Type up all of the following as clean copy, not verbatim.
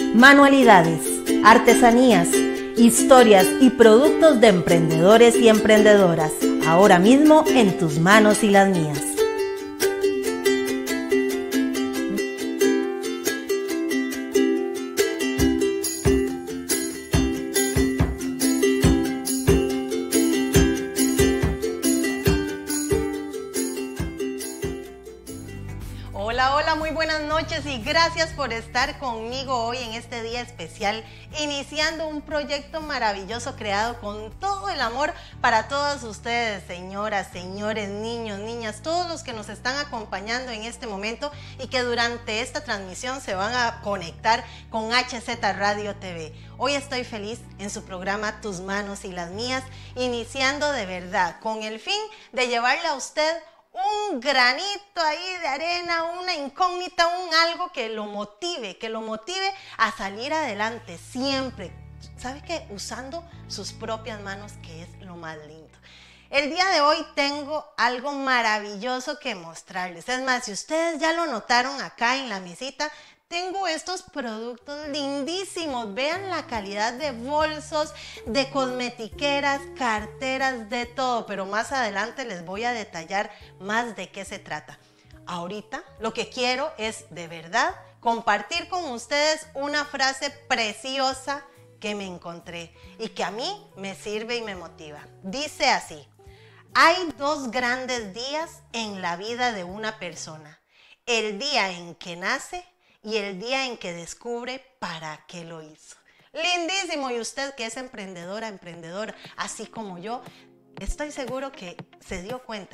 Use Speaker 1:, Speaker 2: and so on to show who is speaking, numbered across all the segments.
Speaker 1: Manualidades, artesanías, historias y productos de emprendedores y emprendedoras, ahora mismo en tus manos y las mías.
Speaker 2: Hola, muy buenas noches y gracias por estar conmigo hoy en este día especial, iniciando un proyecto maravilloso creado con todo el amor para todos ustedes, señoras, señores, niños, niñas, todos los que nos están acompañando en este momento y que durante esta transmisión se van a conectar con HZ Radio TV. Hoy estoy feliz en su programa Tus Manos y las Mías, iniciando de verdad con el fin de llevarle a usted un granito ahí de arena, una incógnita, un algo que lo motive a salir adelante siempre. ¿Sabe qué? Usando sus propias manos, que es lo más lindo. El día de hoy tengo algo maravilloso que mostrarles. Es más, si ustedes ya lo notaron acá en la mesita, tengo estos productos lindísimos. Vean la calidad de bolsos, de cosmetiqueras, carteras, de todo. Pero más adelante les voy a detallar más de qué se trata. Ahorita lo que quiero es de verdad compartir con ustedes una frase preciosa que me encontré y que a mí me sirve y me motiva. Dice así: hay dos grandes días en la vida de una persona. El día en que nace y el día en que descubre para qué lo hizo. Lindísimo. Y usted que es emprendedora, emprendedor, así como yo, estoy segura que se dio cuenta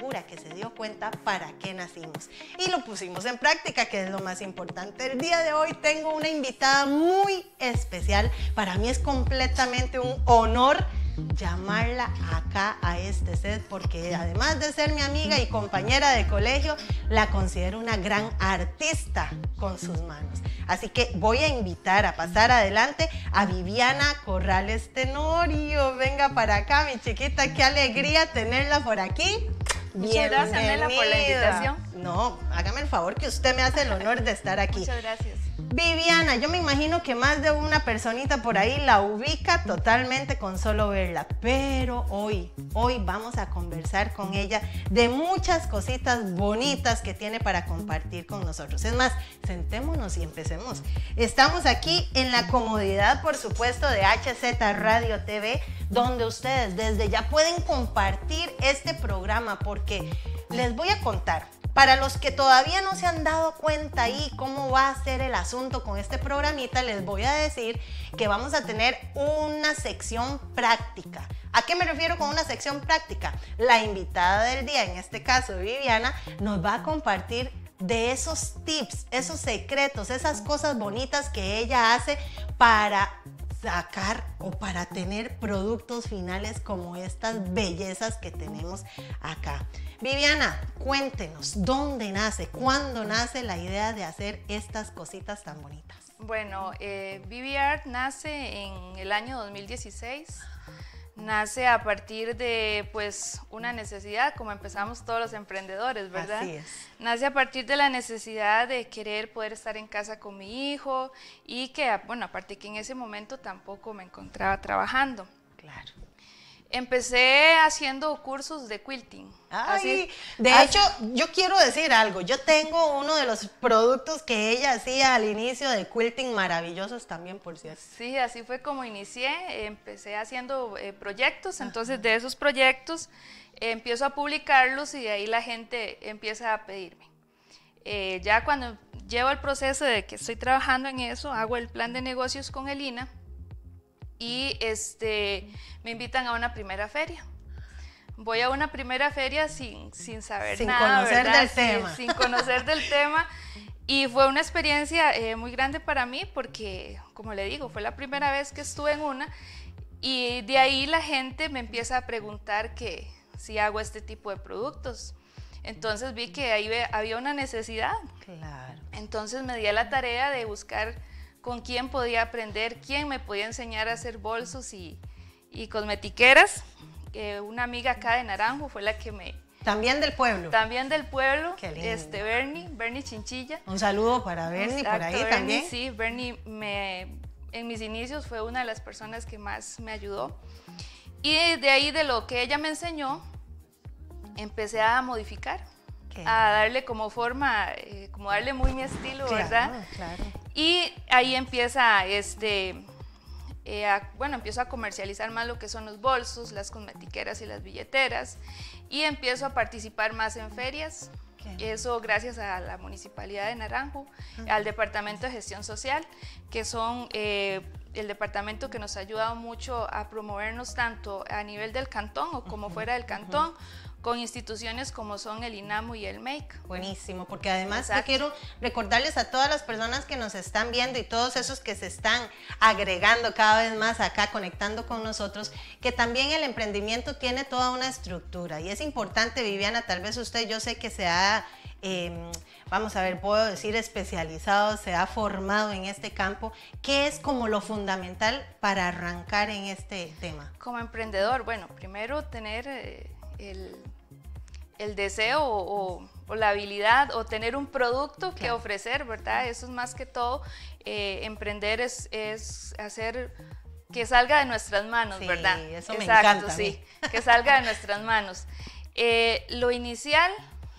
Speaker 2: para qué nacimos. Y lo pusimos en práctica, que es lo más importante. El día de hoy tengo una invitada muy especial. Para mí es completamente un honor llamarla acá a este set, porque además de ser mi amiga y compañera de colegio, la considero una gran artista con sus manos. Así que voy a invitar a pasar adelante a Viviana Corrales Tenorio. Venga para acá, mi chiquita, qué alegría tenerla por aquí.
Speaker 3: Muchas gracias, Nela, por la invitación.
Speaker 2: No, hágame el favor que usted me hace el honor de estar aquí.
Speaker 3: Muchas gracias.
Speaker 2: Viviana, yo me imagino que más de una personita por ahí la ubica totalmente con solo verla, pero hoy vamos a conversar con ella de muchas cositas bonitas que tiene para compartir con nosotros. Es más, sentémonos y empecemos. Estamos aquí en la comodidad, por supuesto, de HZ Radio TV, donde ustedes desde ya pueden compartir este programa, porque les voy a contar. Para los que todavía no se han dado cuenta ahí cómo va a ser el asunto con este programita, les voy a decir que vamos a tener una sección práctica. ¿A qué me refiero con una sección práctica? La invitada del día, en este caso Viviana, nos va a compartir de esos tips, esos secretos, esas cosas bonitas que ella hace para sacar o para tener productos finales como estas bellezas que tenemos acá. Viviana, cuéntenos, ¿dónde nace, cuándo nace la idea de hacer estas cositas tan bonitas?
Speaker 3: Bueno, Viviart nace en el año 2016. Nace a partir de una necesidad, como empezamos todos los emprendedores, ¿verdad?
Speaker 2: Así es.
Speaker 3: Nace a partir de la necesidad de querer poder estar en casa con mi hijo y que, bueno, aparte que en ese momento tampoco me encontraba trabajando.
Speaker 2: Claro.
Speaker 3: Empecé haciendo cursos de quilting.
Speaker 2: De hecho, yo quiero decir algo. Yo tengo uno de los productos que ella hacía al inicio de quilting, maravillosos también, por cierto.
Speaker 3: Sí, así fue como inicié. Empecé haciendo proyectos, entonces de esos proyectos empiezo a publicarlos y de ahí la gente empieza a pedirme. Ya cuando llevo el proceso de que estoy trabajando en eso, hago el plan de negocios con el INA y me invitan a una primera feria. Voy a una primera feria sin saber nada, sin conocer del tema, y fue una experiencia muy grande para mí porque, como le digo, fue la primera vez que estuve en una, y de ahí la gente me empieza a preguntar que si hago este tipo de productos. Entonces vi que ahí había una necesidad. Claro. Entonces me di a la tarea de buscar con quién podía aprender, quién me podía enseñar a hacer bolsos y cosmetiqueras. Una amiga acá de Naranjo fue la que
Speaker 2: También del pueblo.
Speaker 3: También del pueblo.
Speaker 2: Qué lindo.
Speaker 3: Bernie Chinchilla.
Speaker 2: Un saludo para Bernie.
Speaker 3: Exacto,
Speaker 2: por ahí
Speaker 3: Bernie,
Speaker 2: también.
Speaker 3: Sí, Bernie en mis inicios fue una de las personas que más me ayudó. Y de ahí, de lo que ella me enseñó, empecé a modificar, a darle como forma, como darle muy mi estilo,
Speaker 2: claro,
Speaker 3: ¿verdad?
Speaker 2: Claro.
Speaker 3: Y ahí empieza, empiezo a comercializar más lo que son los bolsos, las cosmetiqueras y las billeteras, y empiezo a participar más en ferias. Eso gracias a la Municipalidad de Naranjo, al Departamento de Gestión Social, que son el departamento que nos ha ayudado mucho a promovernos tanto a nivel del cantón o como fuera del cantón, con instituciones como son el INAMU y el MEIC.
Speaker 2: Buenísimo, porque además
Speaker 3: Exacto.
Speaker 2: yo quiero recordarles a todas las personas que nos están viendo y todos esos que se están agregando cada vez más acá, conectando con nosotros, que también el emprendimiento tiene toda una estructura y es importante, Viviana, tal vez usted, yo sé que se ha, vamos a ver, puedo decir especializado, se ha formado en este campo. ¿Qué es como lo fundamental para arrancar en este tema?
Speaker 3: Como emprendedor, bueno, primero tener el deseo o la habilidad o tener un producto que ofrecer, ¿verdad? Eso es más que todo, emprender es hacer que salga de nuestras manos,
Speaker 2: sí,
Speaker 3: ¿verdad?
Speaker 2: Eso me
Speaker 3: Exacto,
Speaker 2: encanta.
Speaker 3: Sí, que salga de nuestras manos. Lo inicial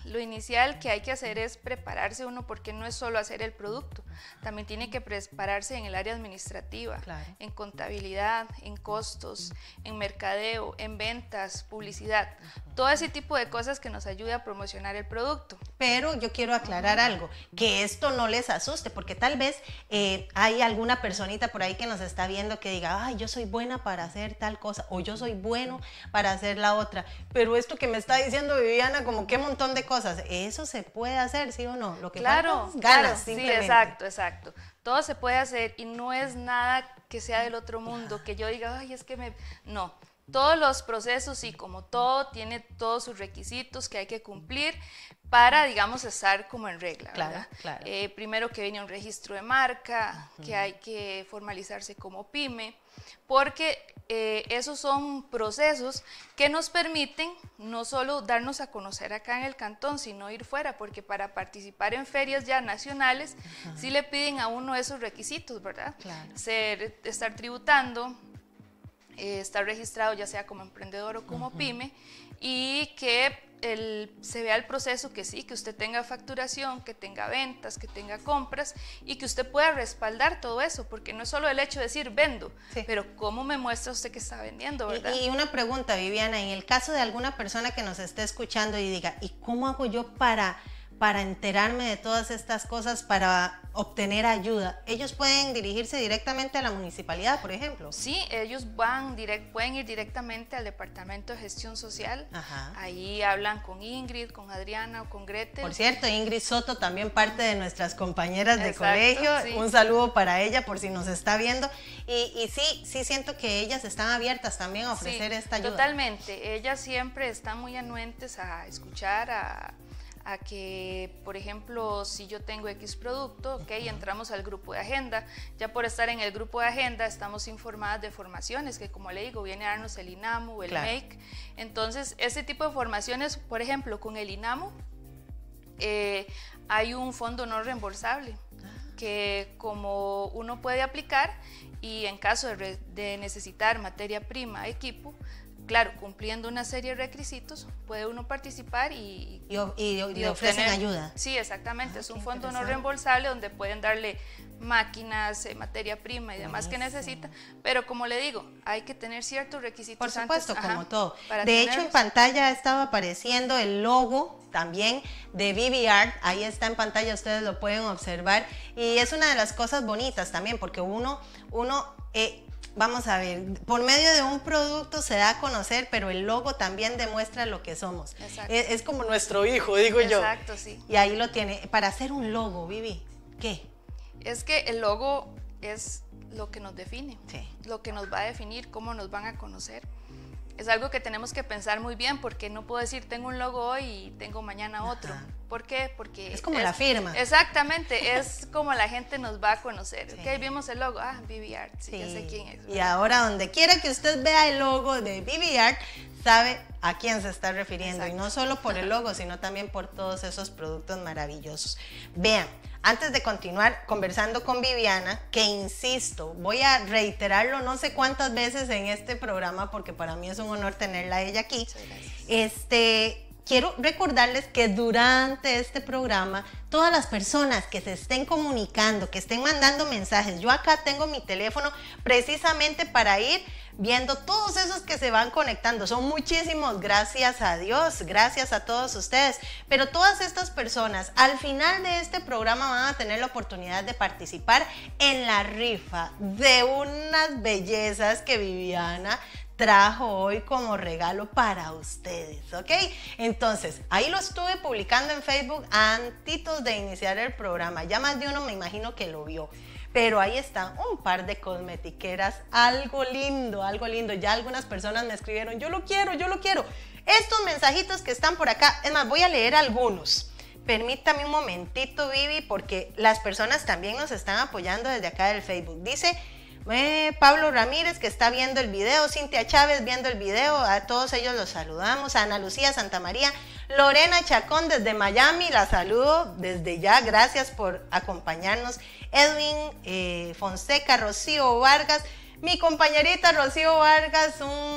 Speaker 3: que hay que hacer es prepararse uno, porque no es solo hacer el producto, también tiene que prepararse en el área administrativa,
Speaker 2: claro,
Speaker 3: en contabilidad, en costos, en mercadeo, en ventas, publicidad, todo ese tipo de cosas que nos ayude a promocionar el producto.
Speaker 2: Pero yo quiero aclarar algo, que esto no les asuste, porque tal vez hay alguna personita por ahí que nos está viendo que diga, ay, yo soy buena para hacer tal cosa, o yo soy bueno para hacer la otra, pero esto que me está diciendo Viviana, como qué montón de cosas, eso se puede hacer, ¿sí o no? Lo que
Speaker 3: claro,
Speaker 2: falta es ganas,
Speaker 3: claro,
Speaker 2: simplemente.
Speaker 3: Sí, exacto. Todo se puede hacer y no es nada que sea del otro mundo, que yo diga, ay, es que no. Todos los procesos, sí, como todo, tiene todos sus requisitos que hay que cumplir para, digamos, estar como en regla, ¿verdad?
Speaker 2: Claro.
Speaker 3: Primero que viene un registro de marca, que hay que formalizarse como pyme, porque esos son procesos que nos permiten no solo darnos a conocer acá en el cantón, sino ir fuera, porque para participar en ferias ya nacionales, sí le piden a uno esos requisitos, ¿verdad?
Speaker 2: Claro.
Speaker 3: Estar tributando, estar registrado ya sea como emprendedor o como pyme, y que se vea el proceso, que sí, que usted tenga facturación, que tenga ventas, que tenga compras y que usted pueda respaldar todo eso, porque no es solo el hecho de decir vendo,
Speaker 2: sí,
Speaker 3: pero cómo me muestra usted que está vendiendo, ¿verdad?
Speaker 2: Y una pregunta, Viviana, en el caso de alguna persona que nos esté escuchando y diga, ¿y cómo hago yo para enterarme de todas estas cosas, para obtener ayuda? ¿Ellos pueden dirigirse directamente a la municipalidad, por ejemplo?
Speaker 3: Sí, ellos pueden ir directamente al Departamento de Gestión Social.
Speaker 2: Ajá.
Speaker 3: Ahí hablan con Ingrid, con Adriana o con Gretel.
Speaker 2: Por cierto, Ingrid Soto, también parte de nuestras compañeras de
Speaker 3: Exacto,
Speaker 2: colegio.
Speaker 3: sí.
Speaker 2: Un saludo para ella por si nos está viendo. Y sí siento que ellas están abiertas también a ofrecer esta ayuda.
Speaker 3: Totalmente. Ellas siempre están muy anuentes a escuchar, a que, por ejemplo, si yo tengo X producto, ok, entramos al grupo de agenda. Ya por estar en el grupo de agenda estamos informadas de formaciones que, como le digo, viene a darnos el INAMU, el MEIC. Entonces, ese tipo de formaciones, por ejemplo, con el INAMU hay un fondo no reembolsable que como uno puede aplicar, y en caso de necesitar materia prima, equipo, claro, cumpliendo una serie de requisitos, puede uno participar y
Speaker 2: ofrecen ayuda.
Speaker 3: Sí, exactamente. Es un fondo no reembolsable donde pueden darle máquinas, materia prima y demás que necesita, pero como le digo, hay que tener ciertos requisitos.
Speaker 2: Por supuesto,
Speaker 3: antes,
Speaker 2: como todo.
Speaker 3: De
Speaker 2: hecho, en pantalla estaba apareciendo el logo también de Vivi Art, ahí está en pantalla, ustedes lo pueden observar, y es una de las cosas bonitas también, porque uno vamos a ver, por medio de un producto se da a conocer, pero el logo también demuestra lo que somos. Es como nuestro hijo, digo yo.
Speaker 3: Exacto, sí.
Speaker 2: Y ahí lo tiene. Para hacer un logo, Vivi, ¿qué?
Speaker 3: Es que el logo es lo que nos define,
Speaker 2: sí,
Speaker 3: lo que nos va a definir, cómo nos van a conocer. Es algo que tenemos que pensar muy bien, porque no puedo decir tengo un logo hoy y tengo mañana otro. ¿Por qué? Porque
Speaker 2: es como la firma.
Speaker 3: Exactamente, es como la gente nos va a conocer. Sí. Ok, vimos el logo, Vivi Art, sí, ya sé quién es.
Speaker 2: Y ahora donde quiera que usted vea el logo de Vivi Art, sabe a quién se está refiriendo. Exacto. Y no solo por el logo, sino también por todos esos productos maravillosos. Vean, antes de continuar conversando con Viviana, que insisto, voy a reiterarlo no sé cuántas veces en este programa, porque para mí es un honor tenerla a ella aquí. Quiero recordarles que durante este programa, todas las personas que se estén comunicando, que estén mandando mensajes, yo acá tengo mi teléfono precisamente para ir viendo todos esos que se van conectando. Son muchísimos, gracias a Dios, gracias a todos ustedes. Pero todas estas personas al final de este programa van a tener la oportunidad de participar en la rifa de unas bellezas que Viviana trajo hoy como regalo para ustedes, ¿ok? Entonces, ahí lo estuve publicando en Facebook antitos de iniciar el programa. Ya más de uno me imagino que lo vio. Pero ahí están un par de cosmetiqueras, algo lindo, algo lindo. Ya algunas personas me escribieron, yo lo quiero, yo lo quiero. Estos mensajitos que están por acá, es más, voy a leer algunos. Permítame un momentito, Vivi, porque las personas también nos están apoyando desde acá del Facebook. Dice Pablo Ramírez, que está viendo el video, Cintia Chávez viendo el video, a todos ellos los saludamos, a Ana Lucía Santamaría, Lorena Chacón desde Miami, la saludo desde ya, gracias por acompañarnos, Edwin Fonseca, Rocío Vargas, mi compañerita Rocío Vargas,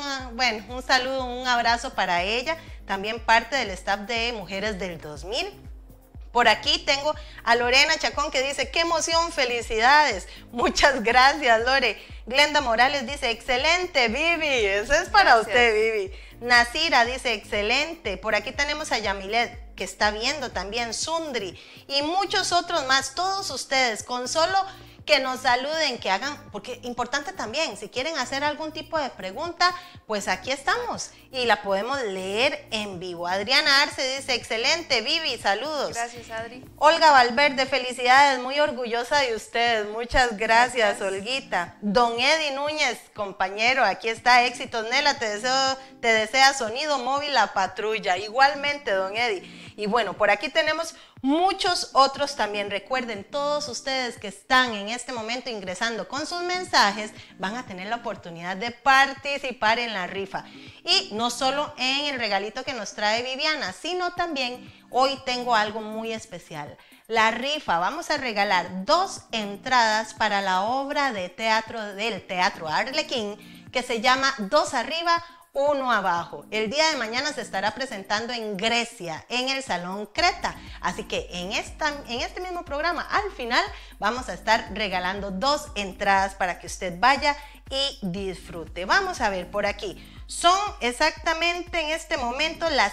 Speaker 2: un saludo, un abrazo para ella, también parte del staff de Mujeres del 2000. Por aquí tengo a Lorena Chacón que dice, qué emoción, felicidades. Muchas gracias, Lore. Glenda Morales dice, excelente, Vivi. Eso es para usted, Vivi. Nasira dice, excelente. Por aquí tenemos a Yamilet, que está viendo también, Sundri y muchos otros más. Todos ustedes, con solo que nos saluden, que hagan, porque importante también, si quieren hacer algún tipo de pregunta, pues aquí estamos y la podemos leer en vivo. Adriana Arce dice, excelente, Vivi, saludos.
Speaker 3: Gracias, Adri.
Speaker 2: Olga Valverde, felicidades, muy orgullosa de ustedes, muchas gracias, Olguita. Don Eddie Núñez, compañero, aquí está, éxitos, Nela, te desea sonido móvil la patrulla, igualmente, don Eddie. Y bueno, por aquí tenemos muchos otros también. Recuerden, todos ustedes que están en este momento ingresando con sus mensajes van a tener la oportunidad de participar en la rifa. Y no solo en el regalito que nos trae Viviana, sino también hoy tengo algo muy especial. La rifa, vamos a regalar 2 entradas para la obra de teatro del Teatro Arlequín que se llama 2 arriba, 1 abajo. El día de mañana se estará presentando en Grecia, en el Salón Creta. Así que en este mismo programa, al final, vamos a estar regalando 2 entradas para que usted vaya y disfrute. Vamos a ver por aquí. Son exactamente en este momento las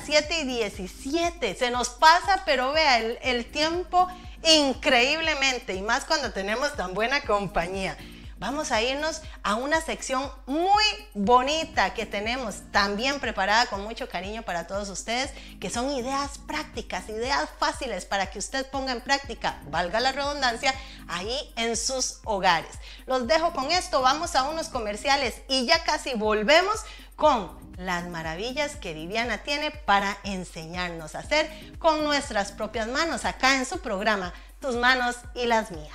Speaker 2: 7:17. Se nos pasa, pero vea el tiempo increíblemente, y más cuando tenemos tan buena compañía. Vamos a irnos a una sección muy bonita que tenemos también preparada con mucho cariño para todos ustedes, que son ideas prácticas, ideas fáciles para que usted ponga en práctica, valga la redundancia, ahí en sus hogares. Los dejo con esto, vamos a unos comerciales y ya casi volvemos con las maravillas que Viviana tiene para enseñarnos a hacer con nuestras propias manos acá en su programa, Tus manos y las mías.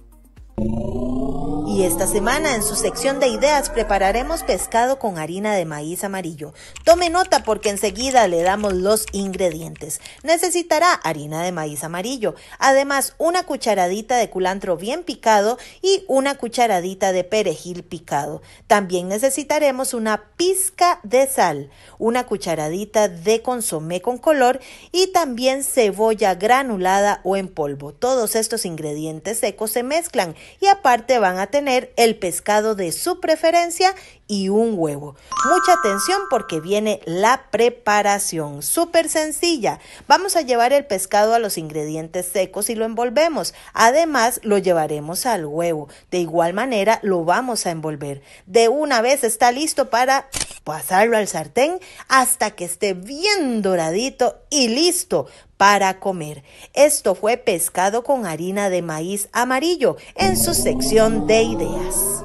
Speaker 1: Y esta semana en su sección de ideas prepararemos pescado con harina de maíz amarillo. Tome nota porque enseguida le damos los ingredientes. Necesitará harina de maíz amarillo, además una cucharadita de culantro bien picado y una cucharadita de perejil picado. También necesitaremos una pizca de sal, una cucharadita de consomé con color y también cebolla granulada o en polvo. Todos estos ingredientes secos se mezclan y aparte van a tener el pescado de su preferencia y un huevo. Mucha atención porque viene la preparación, súper sencilla. Vamos a llevar el pescado a los ingredientes secos y lo envolvemos. Además, lo llevaremos al huevo. De igual manera, lo vamos a envolver. De una vez está listo para pasarlo al sartén hasta que esté bien doradito y listo para comer. Esto fue pescado con harina de maíz amarillo en su sección de ideas.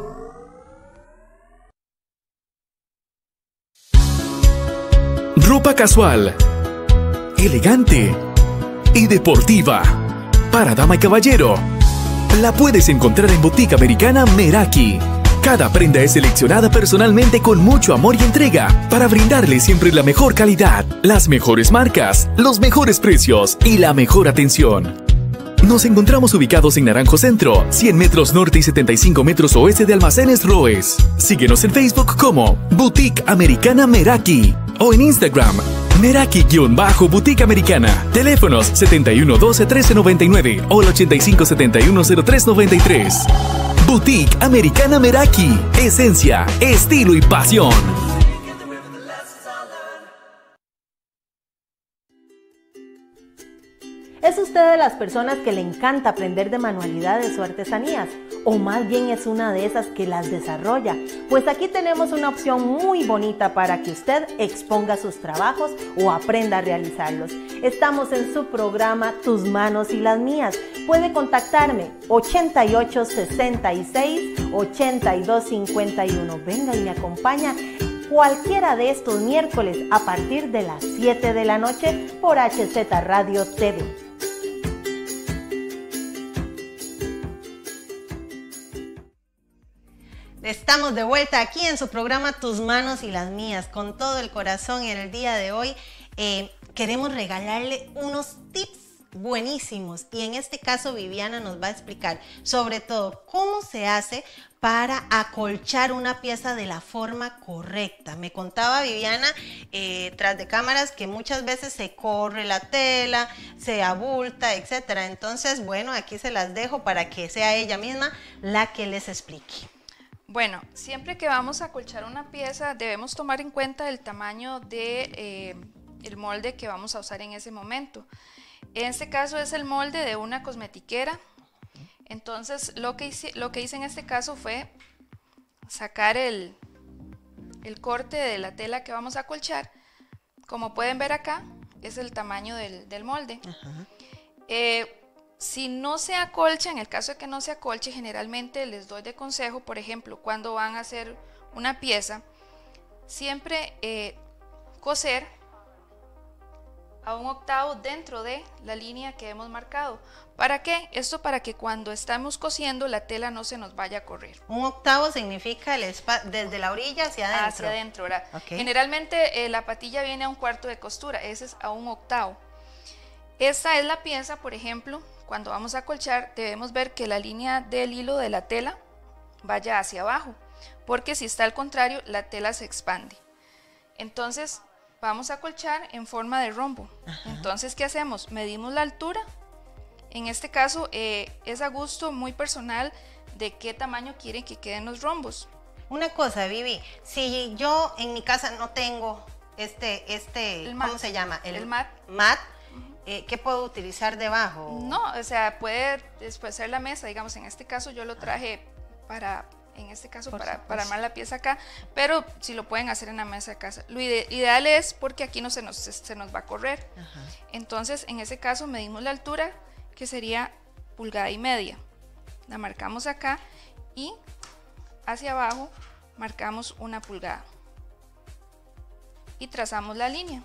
Speaker 4: Ropa casual, elegante, y deportiva. Para dama y caballero, la puedes encontrar en Boutique Americana Meraki. Cada prenda es seleccionada personalmente con mucho amor y entrega para brindarle siempre la mejor calidad, las mejores marcas, los mejores precios y la mejor atención. Nos encontramos ubicados en Naranjo Centro, 100 metros norte y 75 metros oeste de Almacenes Roes. Síguenos en Facebook como Boutique Americana Meraki o en Instagram Meraki-Boutique Americana. Teléfonos 7112 1399 o el 8571 0393. Boutique Americana Meraki. Esencia, estilo y pasión.
Speaker 1: ¿Es usted de las personas que le encanta aprender de manualidades o artesanías? ¿O más bien es una de esas que las desarrolla? Pues aquí tenemos una opción muy bonita para que usted exponga sus trabajos o aprenda a realizarlos. Estamos en su programa Tus Manos y las Mías. Puede contactarme 8866-8251. Venga y me acompaña cualquiera de estos miércoles a partir de las 7 de la noche por HZ Radio TV.
Speaker 2: Estamos de vuelta aquí en su programa Tus Manos y las Mías, con todo el corazón. En el día de hoy queremos regalarle unos tips buenísimos, y en este caso Viviana nos va a explicar sobre todo cómo se hace para acolchar una pieza de la forma correcta. Me contaba Viviana tras de cámaras que muchas veces se corre la tela, se abulta, etcétera. Entonces, bueno, aquí se las dejo para que sea ella misma la que les explique.
Speaker 3: Bueno, siempre que vamos a acolchar una pieza debemos tomar en cuenta el tamaño de el molde que vamos a usar en ese momento. En este caso es el molde de una cosmetiquera. Entonces lo que hice en este caso fue sacar el corte de la tela que vamos a acolchar. Como pueden ver acá, es el tamaño del molde. Si no se acolcha, en el caso de que no se acolche, generalmente les doy de consejo, por ejemplo, cuando van a hacer una pieza, siempre coser a 1/8 dentro de la línea que hemos marcado. ¿Para qué? Esto para que cuando estamos cosiendo la tela no se nos vaya a correr.
Speaker 2: 1/8 significa desde la orilla hacia adentro.
Speaker 3: Hacia adentro, ¿verdad?
Speaker 2: Okay.
Speaker 3: Generalmente la patilla viene a 1/4 de costura, ese es a 1/8. Esta es la pieza, por ejemplo, cuando vamos a acolchar debemos ver que la línea del hilo de la tela vaya hacia abajo, porque si está al contrario la tela se expande. Entonces vamos a acolchar en forma de rombo. Entonces, ¿qué hacemos? Medimos la altura. En este caso es a gusto muy personal de qué tamaño quieren que queden los rombos.
Speaker 2: Una cosa, Vivi, si yo en mi casa no tengo ¿cómo se llama? El mat. ¿Qué puedo utilizar debajo?
Speaker 3: No, o sea, puede después ser la mesa, digamos, en este caso yo lo traje para armar la pieza acá, pero si lo pueden hacer en la mesa de casa. Lo ideal es porque aquí no se nos va a correr. Entonces, en ese caso medimos la altura, que sería 1,5 pulgadas. La marcamos acá y hacia abajo marcamos 1 pulgada. Y trazamos la línea.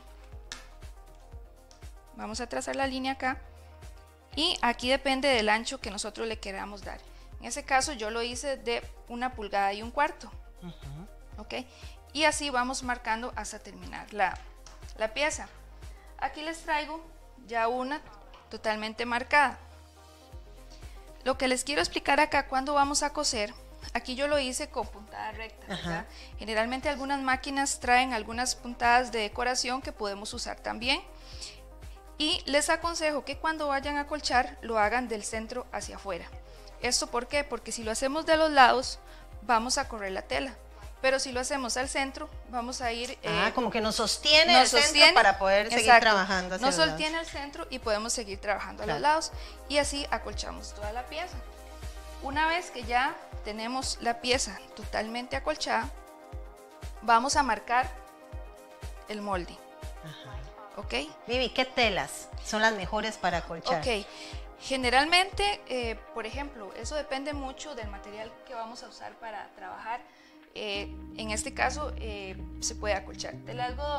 Speaker 3: Vamos a trazar la línea acá y aquí depende del ancho que nosotros le queramos dar. En ese caso yo lo hice de 1,25 pulgadas. ¿Ok? Y así vamos marcando hasta terminar la pieza. Aquí les traigo ya una totalmente marcada. Lo que les quiero explicar acá cuando vamos a coser, aquí yo lo hice con puntada recta, ¿verdad? Generalmente algunas máquinas traen algunas puntadas de decoración que podemos usar también. Y les aconsejo que cuando vayan a acolchar lo hagan del centro hacia afuera. ¿Esto por qué? Porque si lo hacemos de los lados vamos a correr la tela, pero si lo hacemos al centro vamos a ir...
Speaker 2: como que nos sostiene el centro para poder seguir trabajando.
Speaker 3: Nos sostiene el centro y podemos seguir trabajando a los lados y así acolchamos toda la pieza. Una vez que ya tenemos la pieza totalmente acolchada, vamos a marcar el molde. ¿Ok?
Speaker 2: Vivi, ¿qué telas son las mejores para acolchar?
Speaker 3: Ok, generalmente, por ejemplo, eso depende mucho del material que vamos a usar para trabajar. En este caso, se puede acolchar tela de algodón,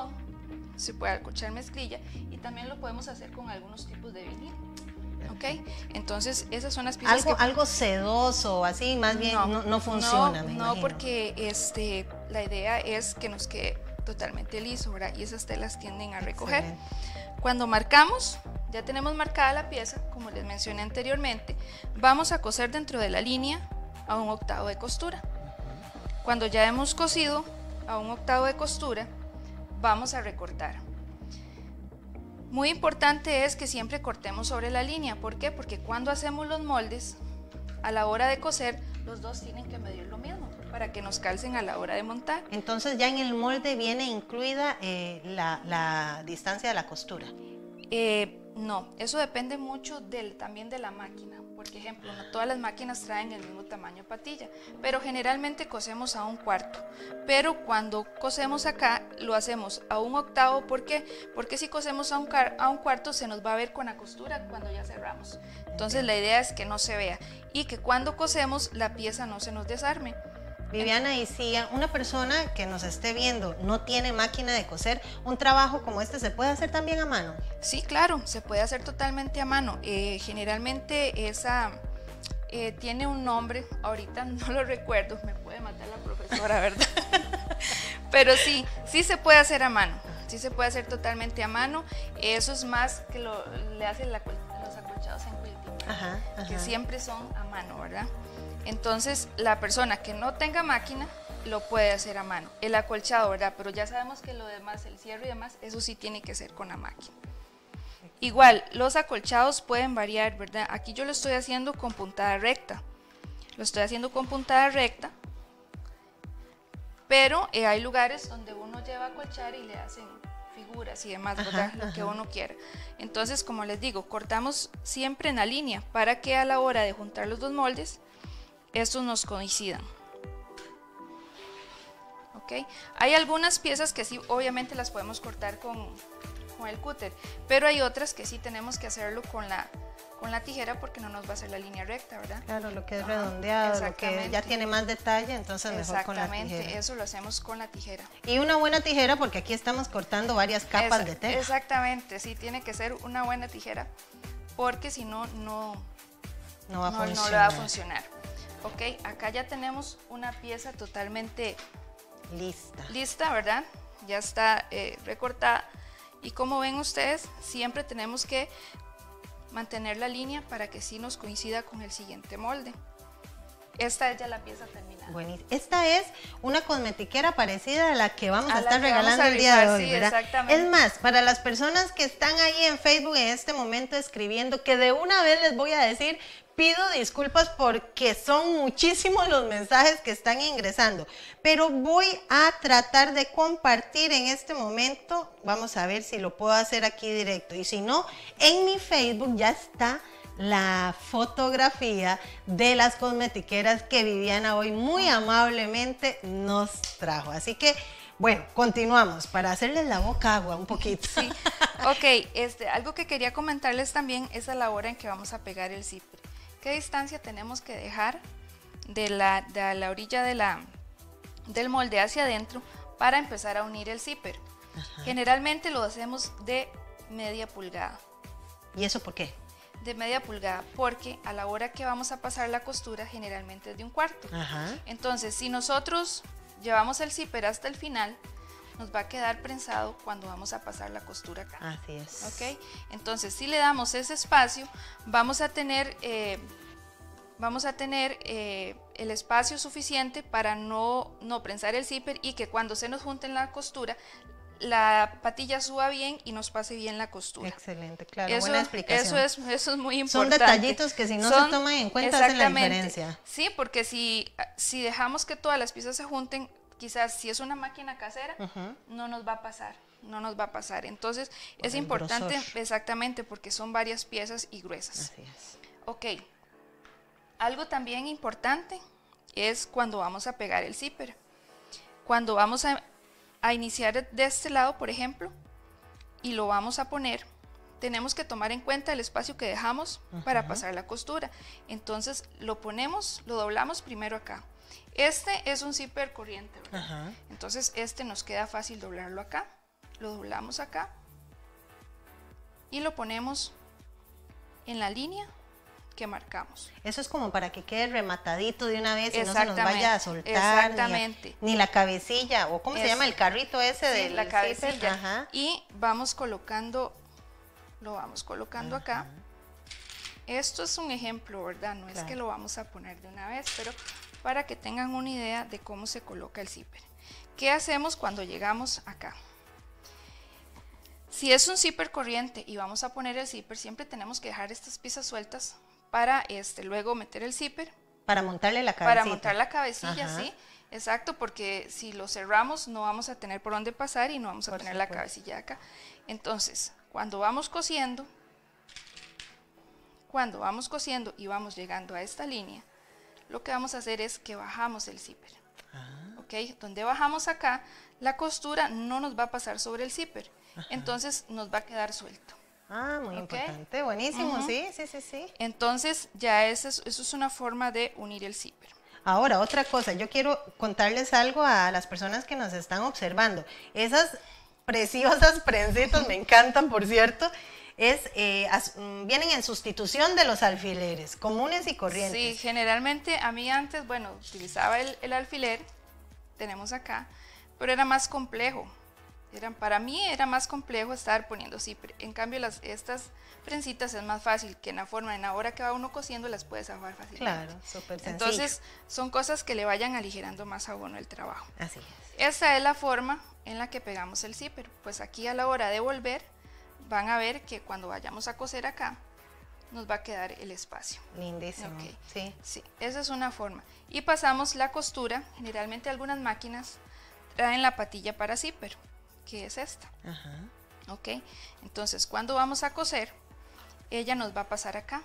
Speaker 3: se puede acolchar mezclilla y también lo podemos hacer con algunos tipos de vinil. ¿Ok? Entonces esas son las piezas
Speaker 2: algo sedoso, así más bien no funciona, me imagino.
Speaker 3: No, porque la idea es que nos quede totalmente liso, ¿verdad? Y esas telas tienden a recoger. Excelente. Cuando marcamos, ya tenemos marcada la pieza, como les mencioné anteriormente, vamos a coser dentro de la línea a 1/8 de costura. Cuando ya hemos cosido a 1/8 de costura, vamos a recortar. Muy importante es que siempre cortemos sobre la línea. ¿Por qué? Porque cuando hacemos los moldes, a la hora de coser, los dos tienen que medir lo mismo para que nos calcen a la hora de montar.
Speaker 2: Entonces ya en el molde viene incluida la distancia de la costura.
Speaker 3: No, eso depende mucho también de la máquina. Por ejemplo, no todas las máquinas traen el mismo tamaño de patilla, pero generalmente cosemos a 1/4. Pero cuando cosemos acá, lo hacemos a 1/8. ¿Por qué? Porque si cosemos a 1/4 se nos va a ver con la costura cuando ya cerramos. Entonces la idea es que no se vea y que cuando cosemos la pieza no se nos desarme.
Speaker 2: Viviana, y si una persona que nos esté viendo no tiene máquina de coser, ¿un trabajo como este se puede hacer también a mano?
Speaker 3: Sí, claro, se puede hacer totalmente a mano. Generalmente esa tiene un nombre, ahorita no lo recuerdo, me puede matar la profesora, ¿verdad? Pero sí se puede hacer a mano, sí se puede hacer totalmente a mano. Eso es más que le hacen los acolchados en quilting, que siempre son a mano, ¿verdad? Entonces, la persona que no tenga máquina lo puede hacer a mano. El acolchado, ¿verdad? Pero ya sabemos que lo demás, el cierre y demás, eso sí tiene que ser con la máquina. Igual, los acolchados pueden variar, ¿verdad? Aquí yo lo estoy haciendo con puntada recta. Lo estoy haciendo con puntada recta, pero hay lugares donde uno lleva a acolchar y le hacen figuras y demás, ¿verdad? Lo que uno quiera. Entonces, como les digo, cortamos siempre en la línea para que a la hora de juntar los dos moldes, estos nos coincidan. ¿Ok? Hay algunas piezas que sí, obviamente las podemos cortar con el cúter, pero hay otras que sí tenemos que hacerlo con la tijera porque no nos va a hacer la línea recta, ¿verdad?
Speaker 2: Claro, lo que es redondeado, lo que ya tiene más detalle, entonces mejor con la tijera.
Speaker 3: Exactamente, eso lo hacemos con la tijera.
Speaker 2: Y una buena tijera porque aquí estamos cortando varias capas de tela.
Speaker 3: Exactamente, sí, tiene que ser una buena tijera porque si no, no
Speaker 2: va
Speaker 3: a funcionar. Ok, acá ya tenemos una pieza totalmente lista, ¿verdad? Ya está recortada y como ven ustedes, siempre tenemos que mantener la línea para que sí nos coincida con el siguiente molde. Esta es ya la pieza terminada.
Speaker 2: Buenísimo. Esta es una cosmetiquera parecida a la que vamos a estar regalando el día de hoy,
Speaker 3: sí,
Speaker 2: ¿verdad?
Speaker 3: Exactamente.
Speaker 2: Es más, para las personas que están ahí en Facebook en este momento escribiendo, que de una vez les voy a decir, pido disculpas porque son muchísimos los mensajes que están ingresando, pero voy a tratar de compartir en este momento, vamos a ver si lo puedo hacer aquí directo, y si no, en mi Facebook ya está la fotografía de las cosmetiqueras que Viviana hoy muy amablemente nos trajo. Así que, bueno, continuamos para hacerles la boca agua un poquito.
Speaker 3: Sí, ok, algo que quería comentarles también es a la hora en que vamos a pegar el zipper. ¿Qué distancia tenemos que dejar de la orilla del molde hacia adentro para empezar a unir el zipper? Generalmente lo hacemos de media pulgada.
Speaker 2: ¿Y eso por qué?
Speaker 3: De media pulgada, porque a la hora que vamos a pasar la costura generalmente es de 1/4. Entonces, si nosotros llevamos el zipper hasta el final, nos va a quedar prensado cuando vamos a pasar la costura acá.
Speaker 2: Así es.
Speaker 3: ¿Ok? Entonces, si le damos ese espacio, vamos a tener el espacio suficiente para no prensar el zipper y que cuando se nos junte en la costura, la patilla suba bien y nos pase bien la costura.
Speaker 2: Excelente, claro, buena explicación.
Speaker 3: Eso es muy importante.
Speaker 2: Son detallitos que si no se toman en cuenta hacen la diferencia.
Speaker 3: Sí, porque si dejamos que todas las piezas se junten, quizás si es una máquina casera, no nos va a pasar. Entonces es importante, exactamente, porque son varias piezas y gruesas.
Speaker 2: Así es.
Speaker 3: Ok, algo también importante es cuando vamos a pegar el zipper. Cuando vamos a iniciar de este lado, por ejemplo, y lo vamos a poner, tenemos que tomar en cuenta el espacio que dejamos para pasar la costura. Entonces lo doblamos primero acá. Este es un zipper corriente, ¿verdad? Entonces nos queda fácil doblarlo acá. lo doblamos acá y lo ponemos en la línea que marcamos.
Speaker 2: Eso es como para que quede rematadito de una vez y no se nos vaya a soltar.
Speaker 3: Exactamente.
Speaker 2: Ni la cabecilla, o ¿cómo se llama? El carrito ese de
Speaker 3: la cabecilla.
Speaker 2: zipper. Ajá.
Speaker 3: Y vamos colocando, lo vamos colocando acá. Esto es un ejemplo, ¿verdad? No es que lo vamos a poner de una vez, pero para que tengan una idea de cómo se coloca el zipper. ¿Qué hacemos cuando llegamos acá? Si es un zipper corriente y vamos a poner el zipper, siempre tenemos que dejar estas piezas sueltas para luego meter el zipper.
Speaker 2: Para montarle la cabecita.
Speaker 3: Para montar la cabecilla, sí. Exacto, porque si lo cerramos no vamos a tener por dónde pasar y no vamos a tener la cabecilla acá. Entonces, cuando vamos cosiendo y vamos llegando a esta línea, lo que vamos a hacer es que bajamos el zipper. ¿Ok? Donde bajamos acá, la costura no nos va a pasar sobre el zipper. Entonces nos va a quedar suelto.
Speaker 2: Muy importante, buenísimo, sí.
Speaker 3: Entonces ya eso es una forma de unir el zipper.
Speaker 2: Ahora, otra cosa, yo quiero contarles algo a las personas que nos están observando. Esas preciosas prensitas, me encantan, por cierto, vienen en sustitución de los alfileres comunes y corrientes.
Speaker 3: Sí, generalmente a mí antes, bueno, utilizaba el alfiler, tenemos acá, pero era más complejo. Para mí era más complejo estar poniendo zipper. En cambio, estas prensitas es más fácil, que en la hora que va uno cosiendo las puede zafar fácilmente.
Speaker 2: Claro, súper sencillo.
Speaker 3: Entonces, son cosas que le vayan aligerando más a uno el trabajo.
Speaker 2: Así es.
Speaker 3: Esta es la forma en la que pegamos el zipper. Pues aquí a la hora de volver, van a ver que cuando vayamos a coser acá, nos va a quedar el espacio.
Speaker 2: Lindísimo,
Speaker 3: sí, esa es una forma. Y pasamos la costura. Generalmente algunas máquinas traen la patilla para zipper, que es esta. Ok, entonces cuando vamos a coser, ella nos va a pasar acá.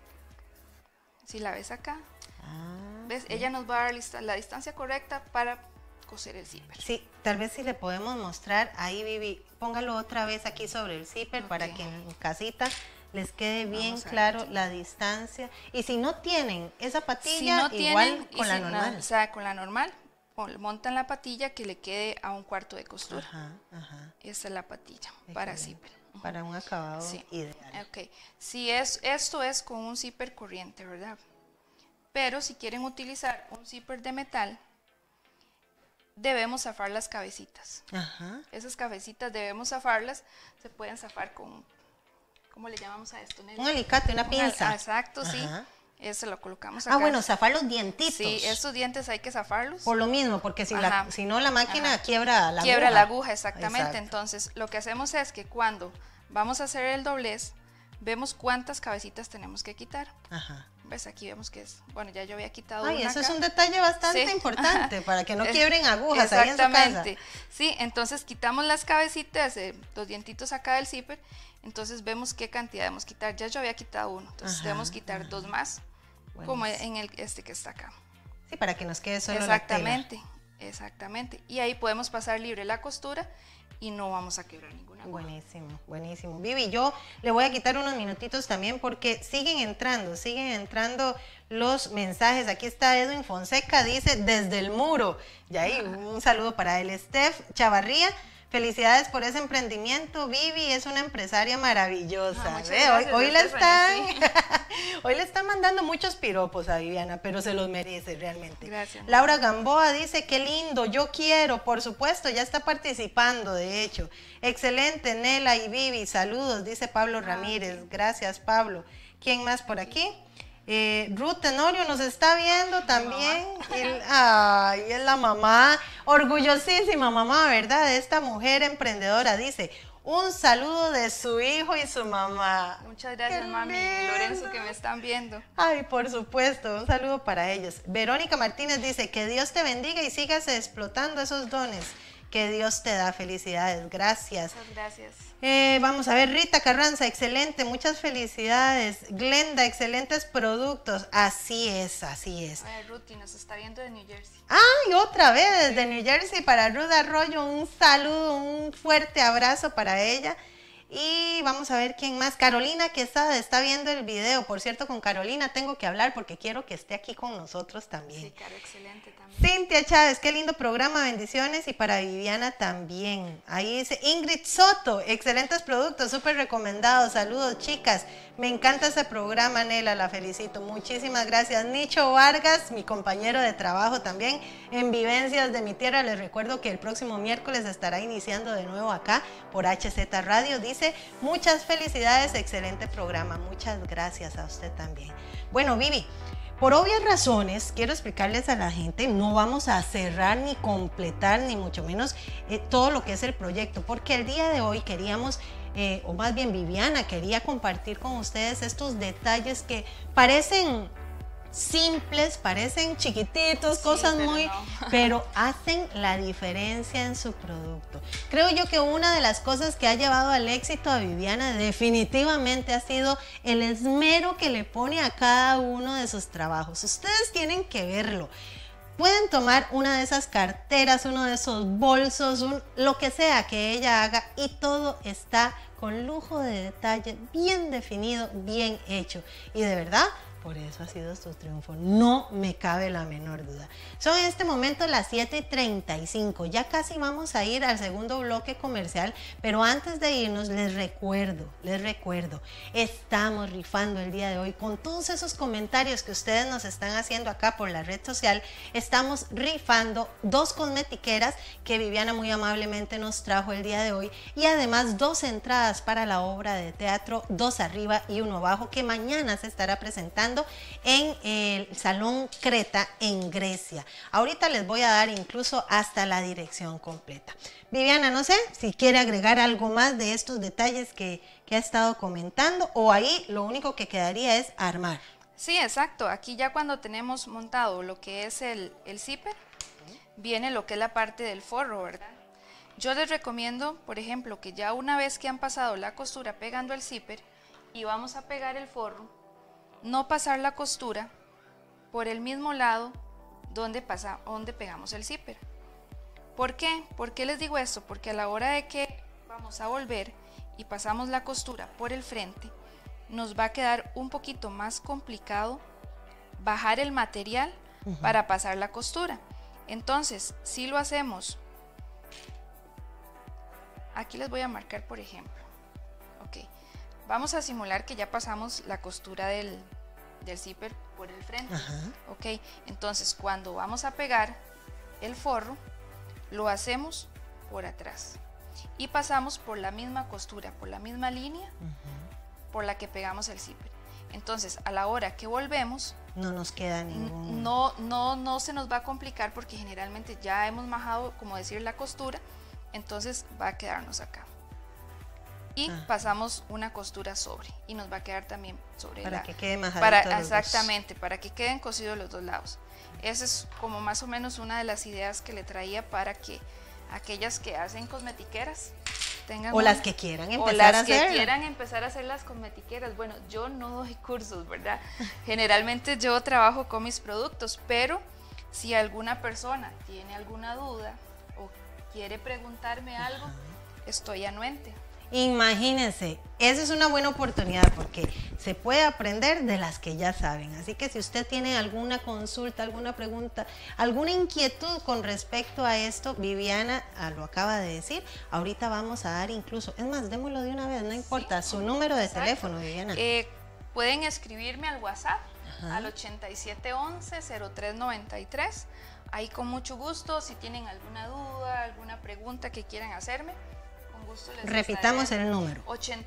Speaker 3: Si la ves acá, ¿ves? Ella nos va a dar la distancia correcta para coser el zipper.
Speaker 2: Sí, tal vez si le podemos mostrar, ahí Vivi, póngalo otra vez aquí sobre el zipper para que en casita les quede bien claro la distancia. Y si no tienen esa patilla, igual con la normal.
Speaker 3: O sea, con la normal, montan la patilla que le quede a un cuarto de costura. Esa es la patilla para zipper.
Speaker 2: Para un acabado ideal.
Speaker 3: Ok, esto es con un zipper corriente, ¿verdad? Pero si quieren utilizar un zipper de metal, debemos zafar las cabecitas. Esas cabecitas debemos zafarlas, se pueden zafar con, ¿cómo le llamamos a esto, Nelly?
Speaker 2: Un alicate, una pinza.
Speaker 3: Exacto, sí. Eso lo colocamos acá.
Speaker 2: Bueno, zafar los dientitos.
Speaker 3: Sí, estos dientes hay que zafarlos.
Speaker 2: Por lo mismo, porque si no la máquina quiebra la aguja.
Speaker 3: Quiebra la aguja, exactamente. Entonces, lo que hacemos es que cuando vamos a hacer el doblez, vemos cuántas cabecitas tenemos que quitar. ¿Ves? Aquí vemos que es, bueno, ya yo había quitado una
Speaker 2: eso
Speaker 3: acá.
Speaker 2: Es un detalle bastante importante para que no quiebren agujas ahí en su casa.
Speaker 3: Sí, entonces quitamos las cabecitas, los dientitos acá del zipper, entonces vemos qué cantidad debemos quitar. Ya yo había quitado uno, entonces debemos quitar dos más, como en este que está acá.
Speaker 2: Sí, para que nos quede solo la tela.
Speaker 3: Exactamente. Y ahí podemos pasar libre la costura y no vamos a quebrar ninguna aguja.
Speaker 2: Buenísimo, buenísimo. Vivi, yo le voy a quitar unos minutitos también porque siguen entrando los mensajes. Aquí está Edwin Fonseca, dice desde el muro. Y ahí un saludo para él. Steph Chavarría, felicidades por ese emprendimiento. Vivi es una empresaria maravillosa. Hoy le están mandando muchos piropos a Viviana, pero se los merece realmente.
Speaker 3: Gracias.
Speaker 2: Laura Gamboa dice, qué lindo, yo quiero, por supuesto, ya está participando, de hecho. Excelente, Nela y Vivi, saludos, dice Pablo Ramírez. Gracias, Pablo. ¿Quién más por aquí? Ruth Tenorio nos está viendo también. Es la mamá, orgullosísima mamá, ¿verdad? De esta mujer emprendedora. Dice, un saludo de su hijo y su mamá.
Speaker 3: Muchas gracias, mami y Lorenzo, que me están viendo.
Speaker 2: Ay, por supuesto, un saludo para ellos. Verónica Martínez dice, que Dios te bendiga y sigas explotando esos dones que Dios te da. Felicidades, gracias.
Speaker 3: Muchas gracias.
Speaker 2: Vamos a ver, Rita Carranza, excelente, muchas felicidades. Glenda, excelentes productos. Así es.
Speaker 3: Ruth nos está viendo de New Jersey.
Speaker 2: Ay, otra vez desde New Jersey para Ruth Arroyo, un saludo, un fuerte abrazo para ella. Y vamos a ver quién más. Carolina Quesada está viendo el video. Por cierto, con Carolina tengo que hablar porque quiero que esté aquí con nosotros también.
Speaker 3: Sí, Caro, excelente también.
Speaker 2: Cintia Chávez, qué lindo programa, bendiciones. Y para Viviana también. Ahí dice Ingrid Soto, excelentes productos, súper recomendados. Saludos, chicas. Me encanta ese programa, Nela, la felicito. Muchísimas gracias. Nicho Vargas, mi compañero de trabajo también en Vivencias de mi Tierra. Les recuerdo que el próximo miércoles estará iniciando de nuevo acá por HZ Radio. Dice, muchas felicidades, excelente programa. Muchas gracias a usted también. Bueno, Vivi, por obvias razones, quiero explicarles a la gente, no vamos a cerrar ni completar, ni mucho menos todo lo que es el proyecto, porque el día de hoy queríamos, o más bien Viviana quería compartir con ustedes estos detalles que parecen simples, parecen chiquititos, cosas pero hacen la diferencia en su producto. Creo yo que una de las cosas que ha llevado al éxito a Viviana definitivamente ha sido el esmero que le pone a cada uno de sus trabajos. Ustedes tienen que verlo. Pueden tomar una de esas carteras, uno de esos bolsos, lo que sea que ella haga, y todo está con lujo de detalle, bien definido, bien hecho. Y de verdad, por eso ha sido su triunfo, no me cabe la menor duda. Son en este momento las 7:35, ya casi vamos a ir al segundo bloque comercial, pero antes de irnos les recuerdo, estamos rifando el día de hoy con todos esos comentarios que ustedes nos están haciendo acá por la red social. Estamos rifando 2 cosmetiqueras que Viviana muy amablemente nos trajo el día de hoy, y además 2 entradas para la obra de teatro 2 arriba y 1 abajo, que mañana se estará presentando en el Salón Creta en Grecia. Ahorita les voy a dar incluso hasta la dirección completa. Viviana, no sé si quiere agregar algo más de estos detalles que ha estado comentando, o ahí lo único que quedaría es armar.
Speaker 3: Sí, exacto. Aquí ya cuando tenemos montado lo que es el zipper, viene lo que es la parte del forro, ¿verdad? Yo les recomiendo, por ejemplo, que ya una vez que han pasado la costura pegando el zipper y vamos a pegar el forro, no pasar la costura por el mismo lado donde pegamos el zipper. ¿Por qué? ¿Por qué les digo esto? Porque a la hora de que vamos a volver y pasamos la costura por el frente, nos va a quedar un poquito más complicado bajar el material para pasar la costura. Entonces, si lo hacemos, aquí les voy a marcar, por ejemplo, ok. Vamos a simular que ya pasamos la costura del zipper por el frente. Ok, entonces cuando vamos a pegar el forro, lo hacemos por atrás y pasamos por la misma costura, por la misma línea por la que pegamos el zipper. Entonces a la hora que volvemos,
Speaker 2: no nos queda ningún...
Speaker 3: No se nos va a complicar, porque generalmente ya hemos majado, como decir, la costura, entonces va a quedarnos acá. Y pasamos una costura sobre, y nos va a quedar también sobre
Speaker 2: para que quede majadito
Speaker 3: exactamente, para que queden cosidos los dos lados. Esa es como más o menos una de las ideas que le traía, para que aquellas que hacen cosmetiqueras tengan,
Speaker 2: o las que quieran empezar a hacer.
Speaker 3: quieran empezar a hacer las cosmetiqueras. Bueno, yo no doy cursos, ¿verdad? Generalmente yo trabajo con mis productos, pero si alguna persona tiene alguna duda o quiere preguntarme algo, estoy anuente.
Speaker 2: Imagínense, esa es una buena oportunidad, porque se puede aprender de las que ya saben. Así que si usted tiene alguna consulta, alguna pregunta, alguna inquietud con respecto a esto, Viviana lo acaba de decir. Ahorita vamos a dar incluso, es más, démoslo de una vez, no importa, su número de teléfono, Viviana.
Speaker 3: Pueden escribirme al WhatsApp, al 8711-0393. Ahí con mucho gusto, si tienen alguna duda, alguna pregunta que quieran hacerme,
Speaker 2: repitamos el número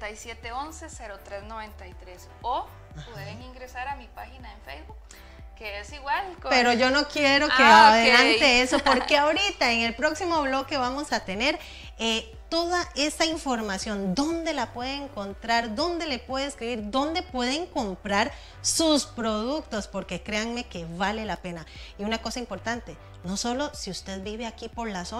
Speaker 3: 8711-0393, o pueden ingresar a mi página en Facebook, que es igual.
Speaker 2: Pero yo no quiero que adelante eso, porque ahorita en el próximo bloque vamos a tener toda esa información, dónde la pueden encontrar, dónde le puede escribir, dónde pueden comprar sus productos, porque créanme que vale la pena. Y una cosa importante, no solo si usted vive aquí por la zona,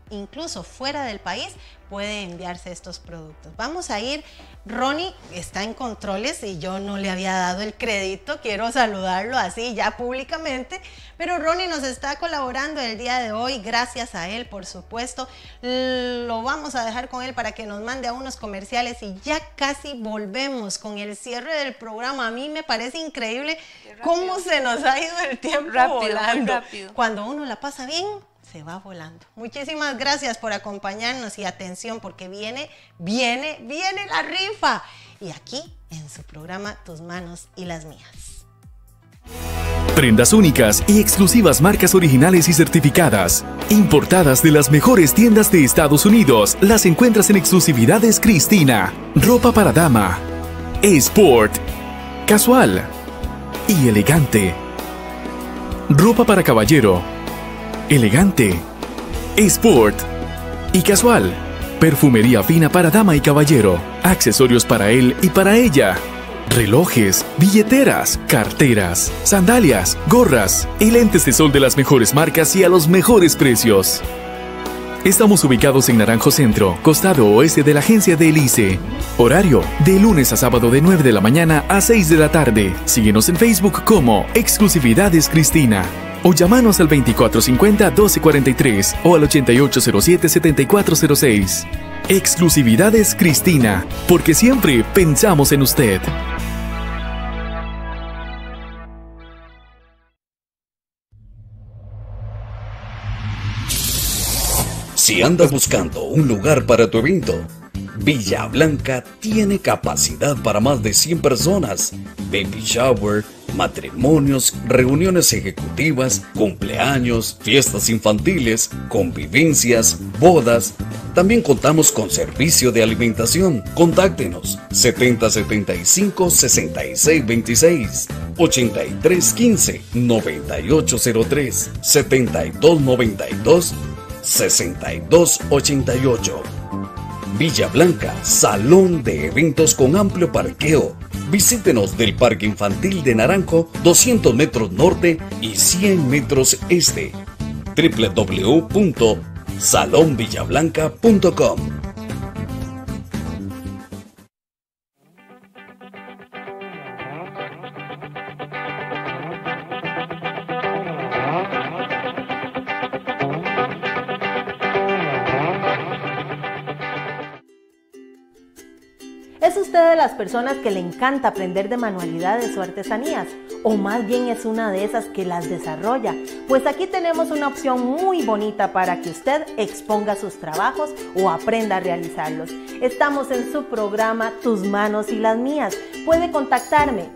Speaker 2: incluso fuera del país, puede enviarse estos productos. Vamos a ir, Ronnie está en controles y yo no le había dado el crédito, quiero saludarlo así ya públicamente, pero Ronnie nos está colaborando el día de hoy, gracias a él, por supuesto. Lo vamos a dejar con él para que nos mande a unos comerciales y ya casi volvemos con el cierre del programa. A mí me parece increíble cómo se nos ha ido el tiempo volando.
Speaker 3: Rápido.
Speaker 2: Cuando uno la pasa bien, se va volando. Muchísimas gracias por acompañarnos y atención porque viene la rifa. Y aquí en su programa Tus manos y las mías.
Speaker 4: Prendas únicas y exclusivas, marcas originales y certificadas, importadas de las mejores tiendas de Estados Unidos, las encuentras en Exclusividades Cristina. Ropa para dama, sport, casual y elegante. Ropa para caballero, elegante, sport y casual. Perfumería fina para dama y caballero. Accesorios para él y para ella. Relojes, billeteras, carteras, sandalias, gorras y lentes de sol de las mejores marcas y a los mejores precios. Estamos ubicados en Naranjo Centro, costado oeste de la agencia de Elise. Horario, de lunes a sábado de 9 de la mañana a 6 de la tarde. Síguenos en Facebook como Exclusividades Cristina. O llámanos al 2450-1243 o al 8807-7406. Exclusividades Cristina, porque siempre pensamos en usted.
Speaker 5: Si andas buscando un lugar para tu evento, Villa Blanca tiene capacidad para más de 100 personas. Baby shower, matrimonios, reuniones ejecutivas, cumpleaños, fiestas infantiles, convivencias, bodas. También contamos con servicio de alimentación. Contáctenos 7075-6626, 8315-9803, 7292-6288. Villa Blanca, salón de eventos con amplio parqueo. Visítenos del Parque Infantil de Naranjo, 200 metros norte y 100 metros este. www.salonvillablanca.com.
Speaker 1: ¿Es usted de las personas que le encanta aprender de manualidades o artesanías? ¿O más bien es una de esas que las desarrolla? Pues aquí tenemos una opción muy bonita para que usted exponga sus trabajos o aprenda a realizarlos. Estamos en su programa Tus manos y las mías. Puede contactarme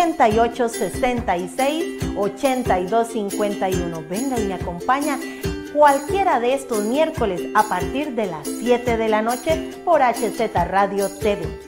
Speaker 1: 8866-8251. Venga y me acompaña cualquiera de estos miércoles a partir de las 7 de la noche por HZ Radio TV.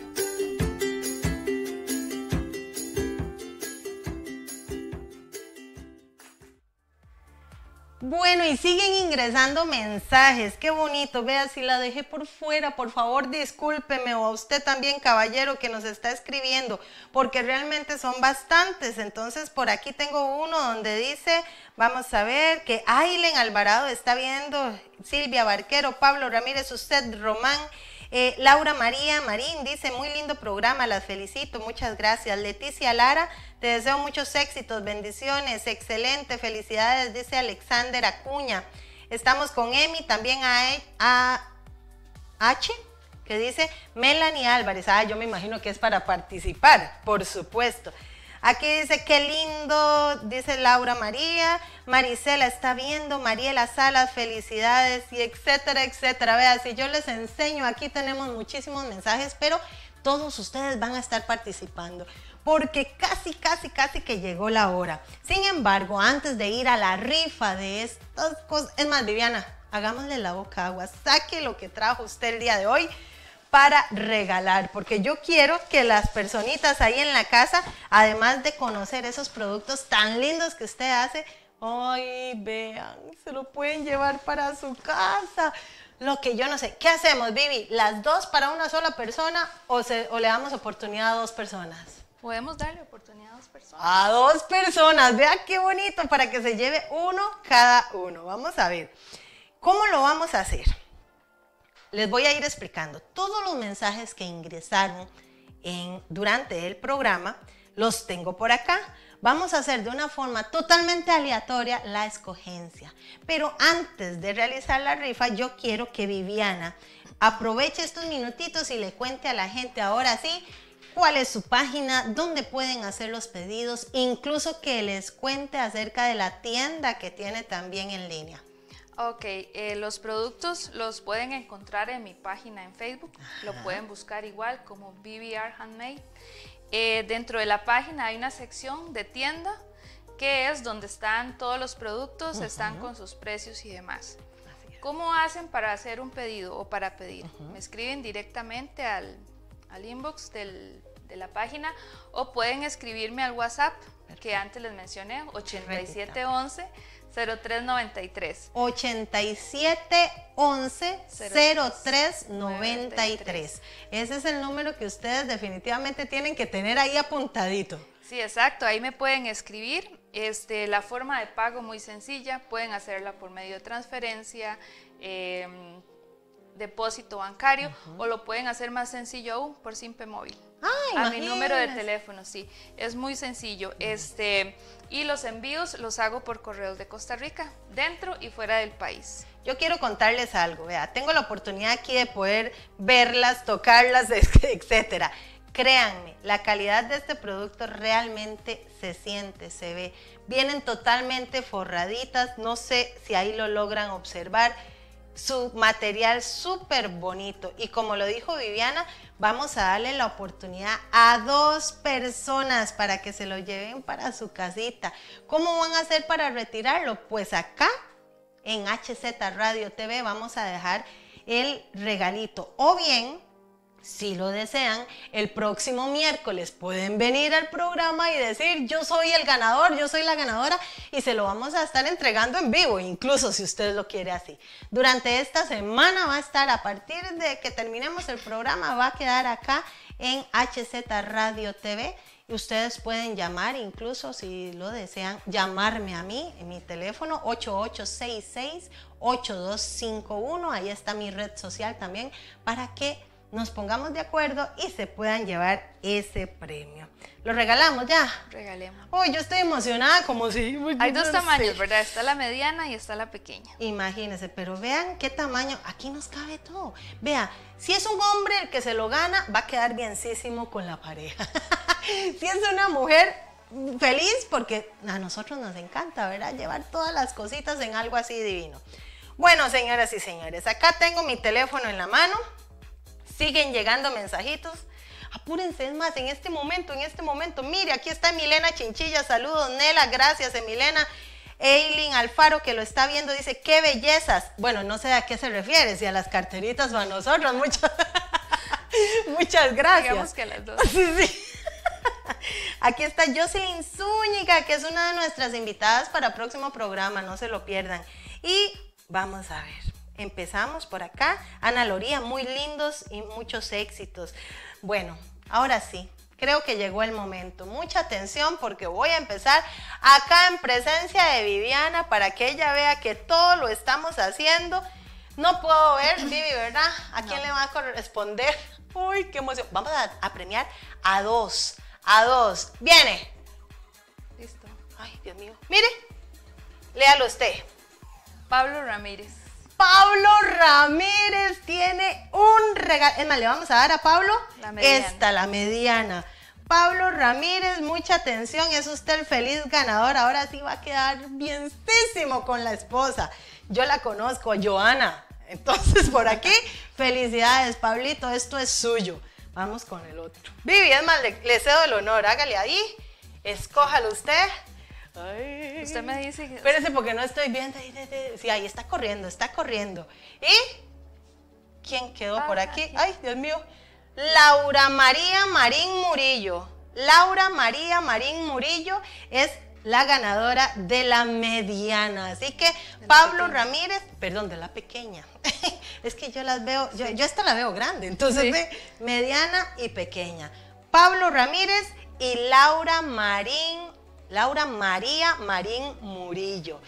Speaker 2: Bueno, y siguen ingresando mensajes, qué bonito. Vea, si la dejé por fuera, por favor discúlpeme, o a usted también, caballero, que nos está escribiendo, porque realmente son bastantes. Entonces por aquí tengo uno donde dice, vamos a ver, que Ailen Alvarado está viendo, Silvia Barquero, Pablo Ramírez, usted, Román, Laura María Marín dice, muy lindo programa, las felicito, muchas gracias. Leticia Lara, te deseo muchos éxitos, bendiciones, excelente, felicidades, dice Alexander Acuña. Estamos con Emi, también a H, que dice Melanie Álvarez. Yo me imagino que es para participar, por supuesto. Aquí dice, qué lindo, dice Laura María. Marisela está viendo, Mariela Salas, felicidades, y etcétera, etcétera. Vea, si yo les enseño, aquí tenemos muchísimos mensajes, pero todos ustedes van a estar participando, porque casi que llegó la hora. Sin embargo, antes de ir a la rifa de estas cosas, es más, Viviana, hagámosle la boca agua, saque lo que trajo usted el día de hoy para regalar, porque yo quiero que las personitas ahí en la casa, además de conocer esos productos tan lindos que usted hace, ay, vean, se lo pueden llevar para su casa. Lo que yo no sé, ¿qué hacemos, Vivi? ¿Las dos para una sola persona o le damos oportunidad a dos personas?
Speaker 3: Podemos darle oportunidad a dos personas.
Speaker 2: A dos personas, vea qué bonito, para que se lleve uno cada uno. Vamos a ver. ¿Cómo lo vamos a hacer? Les voy a ir explicando. Todos los mensajes que ingresaron durante el programa los tengo por acá. Vamos a hacer de una forma totalmente aleatoria la escogencia. Pero antes de realizar la rifa, yo quiero que Viviana aproveche estos minutitos y le cuente a la gente ahora sí cuál es su página, dónde pueden hacer los pedidos, incluso que les cuente acerca de la tienda que tiene también en línea.
Speaker 3: Ok, los productos los pueden encontrar en mi página en Facebook. Ajá. Lo pueden buscar igual como BBR Handmade. Dentro de la página hay una sección de tienda que es donde están todos los productos, están con sus precios y demás. ¿Cómo hacen para hacer un pedido o para pedir? Me escriben directamente al inbox de la página o pueden escribirme al WhatsApp que antes les mencioné, 8711 0393.
Speaker 2: 8711 0393. Ese es el número que ustedes definitivamente tienen que tener ahí apuntadito.
Speaker 3: Sí, exacto. Ahí me pueden escribir. La forma de pago muy sencilla. Pueden hacerla por medio de transferencia, depósito bancario, o lo pueden hacer más sencillo aún por Simpe Móvil. A mi número de teléfono, sí, es muy sencillo. Y los envíos los hago por correos de Costa Rica, dentro y fuera del país.
Speaker 2: Yo quiero contarles algo, vea, tengo la oportunidad aquí de poder verlas, tocarlas, etcétera. Créanme, la calidad de este producto realmente se siente, se ve. Vienen totalmente forraditas, no sé si ahí lo logran observar. Su material súper bonito y como lo dijo Viviana, vamos a darle la oportunidad a 2 personas para que se lo lleven para su casita. ¿Cómo van a hacer para retirarlo? Pues acá en HZ Radio TV vamos a dejar el regalito, o bien, si lo desean, el próximo miércoles pueden venir al programa y decir yo soy el ganador, yo soy la ganadora, y se lo vamos a estar entregando en vivo, incluso si usted lo quiere así. Durante esta semana va a estar, a partir de que terminemos el programa, va a quedar acá en HZ Radio TV y ustedes pueden llamar, incluso si lo desean, llamarme a mí en mi teléfono 8866-8251, ahí está mi red social también, para que nos pongamos de acuerdo y se puedan llevar ese premio. ¿Lo regalamos ya?
Speaker 3: Regalemos.
Speaker 2: Oh, yo estoy emocionada como si...
Speaker 3: Hay 2 tamaños, ¿verdad? Está la mediana y está la pequeña.
Speaker 2: Imagínense, pero vean qué tamaño, aquí nos cabe todo. Vea, si es un hombre el que se lo gana, va a quedar bienísimo con la pareja. Si es una mujer, feliz, porque a nosotros nos encanta, ¿verdad? Llevar todas las cositas en algo así divino. Bueno, señoras y señores, acá tengo mi teléfono en la mano. Siguen llegando mensajitos. Apúrense, es más, en este momento, mire, aquí está Milena Chinchilla, saludos, Nela, gracias, Milena. Eileen Alfaro, que lo está viendo, dice, qué bellezas. Bueno, no sé a qué se refiere, si a las carteritas o a nosotros, muchas gracias.
Speaker 3: Digamos que a las 2.
Speaker 2: Sí. Aquí está Jocelyn Zúñiga, que es una de nuestras invitadas para el próximo programa, no se lo pierdan. Y vamos a ver. Empezamos por acá. Ana Loría, muy lindos y muchos éxitos. Bueno, ahora sí, creo que llegó el momento. Mucha atención porque voy a empezar acá en presencia de Viviana para que ella vea que todo lo estamos haciendo. No puedo ver, Vivi, ¿verdad? ¿A quién le va a corresponder? Uy, qué emoción. Vamos a premiar a 2. A 2. Viene.
Speaker 3: Listo.
Speaker 2: Ay, Dios mío. Mire, léalo usted.
Speaker 3: Pablo Ramírez.
Speaker 2: Pablo Ramírez tiene un regalo. Es más, le vamos a dar a Pablo la mediana. Pablo Ramírez, mucha atención, es usted el feliz ganador. Ahora sí va a quedar bienísimo con la esposa. Yo la conozco, Joana. Entonces, por aquí, felicidades, Pablito, esto es suyo. Vamos con el otro. Vivi, es más, le cedo el honor, hágale ahí. Escójalo usted. Ay.
Speaker 3: Usted me dice que...
Speaker 2: Espérese porque no estoy viendo. Sí, ahí está corriendo, ¿Y quién quedó por aquí? Ay, Dios mío. Laura María Marín Murillo. Laura María Marín Murillo es la ganadora de la mediana. Así que Pablo Ramírez, perdón, de la pequeña. Es que yo las veo, yo esta la veo grande, entonces ve mediana y pequeña. Pablo Ramírez y Laura María Marín Murillo.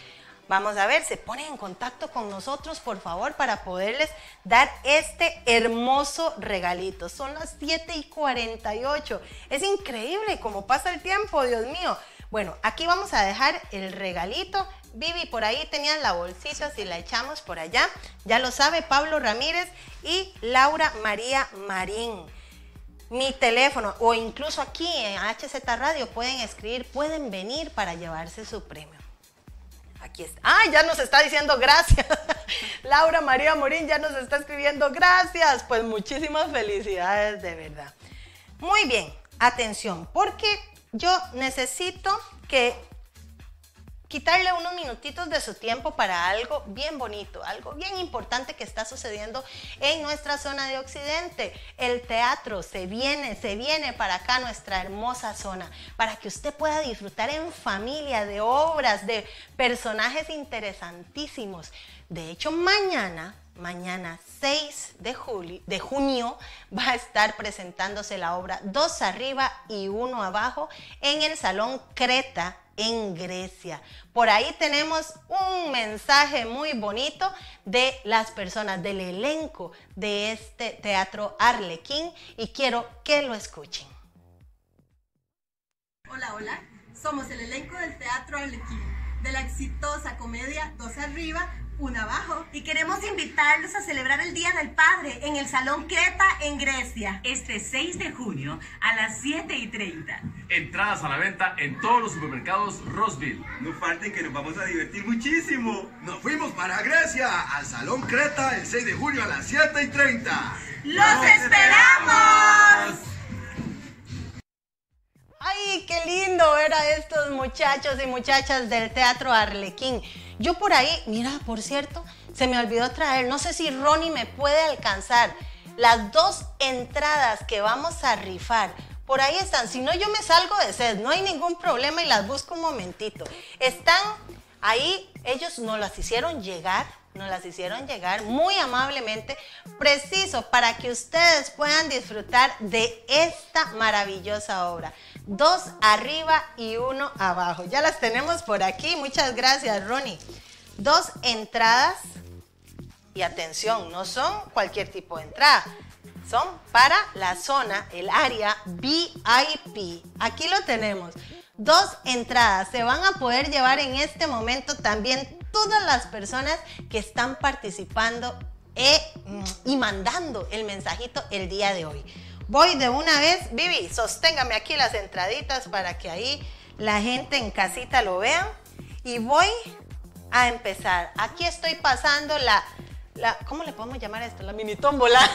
Speaker 2: Vamos a ver, se ponen en contacto con nosotros, por favor, para poderles dar este hermoso regalito. Son las 7:48. Es increíble cómo pasa el tiempo, Dios mío. Bueno, aquí vamos a dejar el regalito. Vivi, por ahí tenían la bolsita, si la echamos por allá. Ya lo sabe Pablo Ramírez y Laura María Marín. Mi teléfono, o incluso aquí en HZ Radio pueden escribir, pueden venir para llevarse su premio. Aquí está. ¡Ah! Ya nos está diciendo gracias. Laura María Morín ya nos está escribiendo gracias. Pues muchísimas felicidades, de verdad. Muy bien, atención, porque yo necesito quitarle unos minutitos de su tiempo para algo bien bonito, algo bien importante que está sucediendo en nuestra zona de Occidente. El teatro se viene para acá, nuestra hermosa zona, para que usted pueda disfrutar en familia de obras, de personajes interesantísimos. De hecho, mañana 6 de junio, va a estar presentándose la obra 2 arriba y 1 abajo en el Salón Creta en Grecia. Por ahí tenemos un mensaje muy bonito de las personas del elenco de este teatro Arlequín y quiero que lo escuchen.
Speaker 6: Hola, hola, somos el elenco del teatro Arlequín, de la exitosa comedia 2 arriba, 1 abajo.
Speaker 7: Y queremos invitarlos a celebrar el Día del Padre en el Salón Creta en Grecia.
Speaker 8: Este 6 de junio a las 7:30.
Speaker 9: Entradas a la venta en todos los supermercados Roseville.
Speaker 10: No falten que nos vamos a divertir muchísimo.
Speaker 11: Nos fuimos para Grecia, al Salón Creta, el 6 de junio a las 7:30.
Speaker 7: ¡Los esperamos!
Speaker 2: ¡Ay, qué lindo ver a estos muchachos y muchachas del Teatro Arlequín! Yo por ahí, mira, por cierto, se me olvidó traer, no sé si Ronnie me puede alcanzar, las 2 entradas que vamos a rifar. Por ahí están, si no yo me salgo de sed, no hay ningún problema y las busco un momentito. Están ahí, ellos nos las hicieron llegar muy amablemente, preciso para que ustedes puedan disfrutar de esta maravillosa obra. 2 arriba y 1 abajo. Ya las tenemos por aquí. Muchas gracias, Ronnie. 2 entradas. Y atención, no son cualquier tipo de entrada. Son para la zona, el área VIP. Aquí lo tenemos. 2 entradas. Se van a poder llevar en este momento también todas las personas que están participando y mandando el mensajito el día de hoy. Voy de una vez, Vivi, sosténgame aquí las entraditas para que ahí la gente en casita lo vean. Y voy a empezar. Aquí estoy pasando ¿cómo le podemos llamar esto? La mini tómbola.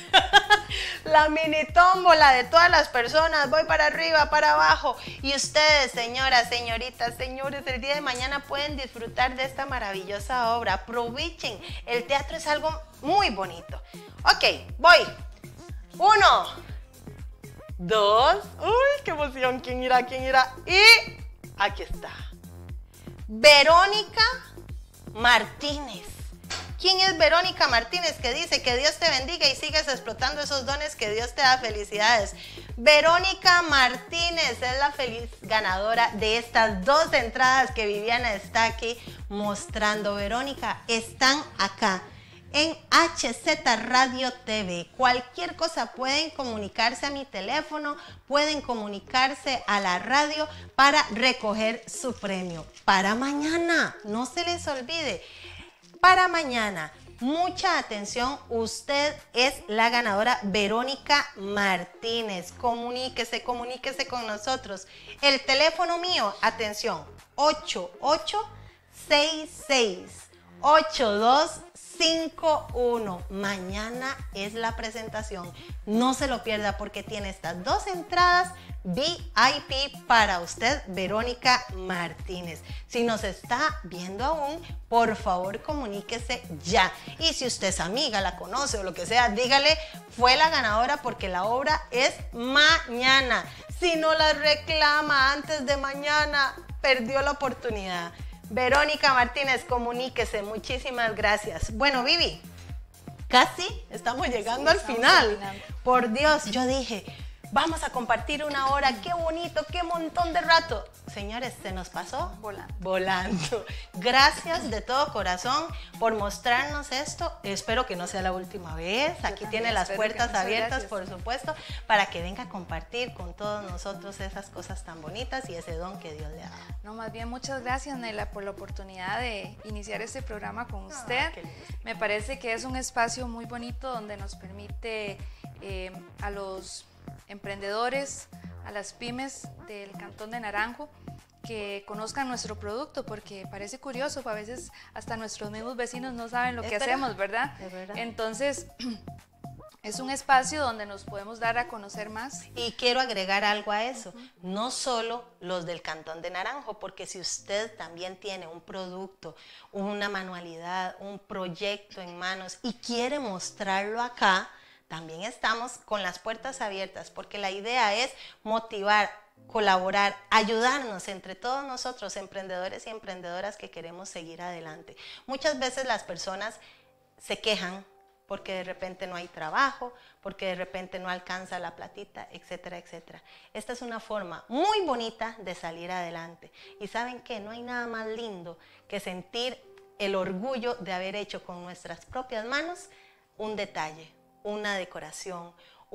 Speaker 2: La mini tómbola de todas las personas. Voy para arriba, para abajo. Y ustedes, señoras, señoritas, señores, el día de mañana pueden disfrutar de esta maravillosa obra. Aprovechen. El teatro es algo muy bonito. Ok, voy. 1, 2, uy, qué emoción, ¿quién irá? Y aquí está, Verónica Martínez. ¿Quién es Verónica Martínez? Que dice que Dios te bendiga y sigas explotando esos dones, que Dios te da felicidades. Verónica Martínez es la feliz ganadora de estas 2 entradas que Viviana está aquí mostrando. Verónica, están acá en HZ Radio TV. Cualquier cosa pueden comunicarse a mi teléfono, pueden comunicarse a la radio para recoger su premio. Para mañana, no se les olvide, para mañana, mucha atención, usted es la ganadora Verónica Martínez. Comuníquese con nosotros. El teléfono mío, atención, 8866-8251. Mañana es la presentación. No se lo pierda porque tiene estas 2 entradas VIP para usted, Verónica Martínez. Si nos está viendo aún, por favor comuníquese ya. Y si usted es amiga, la conoce o lo que sea, dígale, fue la ganadora porque la obra es mañana. Si no la reclama antes de mañana, perdió la oportunidad. Verónica Martínez, comuníquese. Muchísimas gracias. Bueno, Vivi, casi estamos llegando al final. Por Dios, yo dije, vamos a compartir una hora, qué bonito, qué montón de rato. Señores, se nos pasó volando. Gracias de todo corazón por mostrarnos esto. Espero que no sea la última vez. Aquí tiene las puertas abiertas, por supuesto, para que venga a compartir con todos nosotros esas cosas tan bonitas y ese don que Dios le ha dado.
Speaker 3: No, más bien muchas gracias, Nela, por la oportunidad de iniciar este programa con usted. Me parece que es un espacio muy bonito donde nos permite a los emprendedores, a las pymes del Cantón de Naranjo, que conozcan nuestro producto, porque parece curioso, a veces hasta nuestros mismos vecinos no saben lo que hacemos, ¿verdad?
Speaker 2: Es verdad.
Speaker 3: Entonces, es un espacio donde nos podemos dar a conocer más.
Speaker 2: Y quiero agregar algo a eso, no solo los del Cantón de Naranjo, porque si usted también tiene un producto, una manualidad, un proyecto en manos y quiere mostrarlo acá, también estamos con las puertas abiertas, porque la idea es motivar, colaborar, ayudarnos entre todos nosotros, emprendedores y emprendedoras que queremos seguir adelante. Muchas veces las personas se quejan porque de repente no hay trabajo, porque de repente no alcanza la platita, etcétera, etcétera. Esta es una forma muy bonita de salir adelante. Y ¿saben qué? No hay nada más lindo que sentir el orgullo de haber hecho con nuestras propias manos un detalle, una decoración,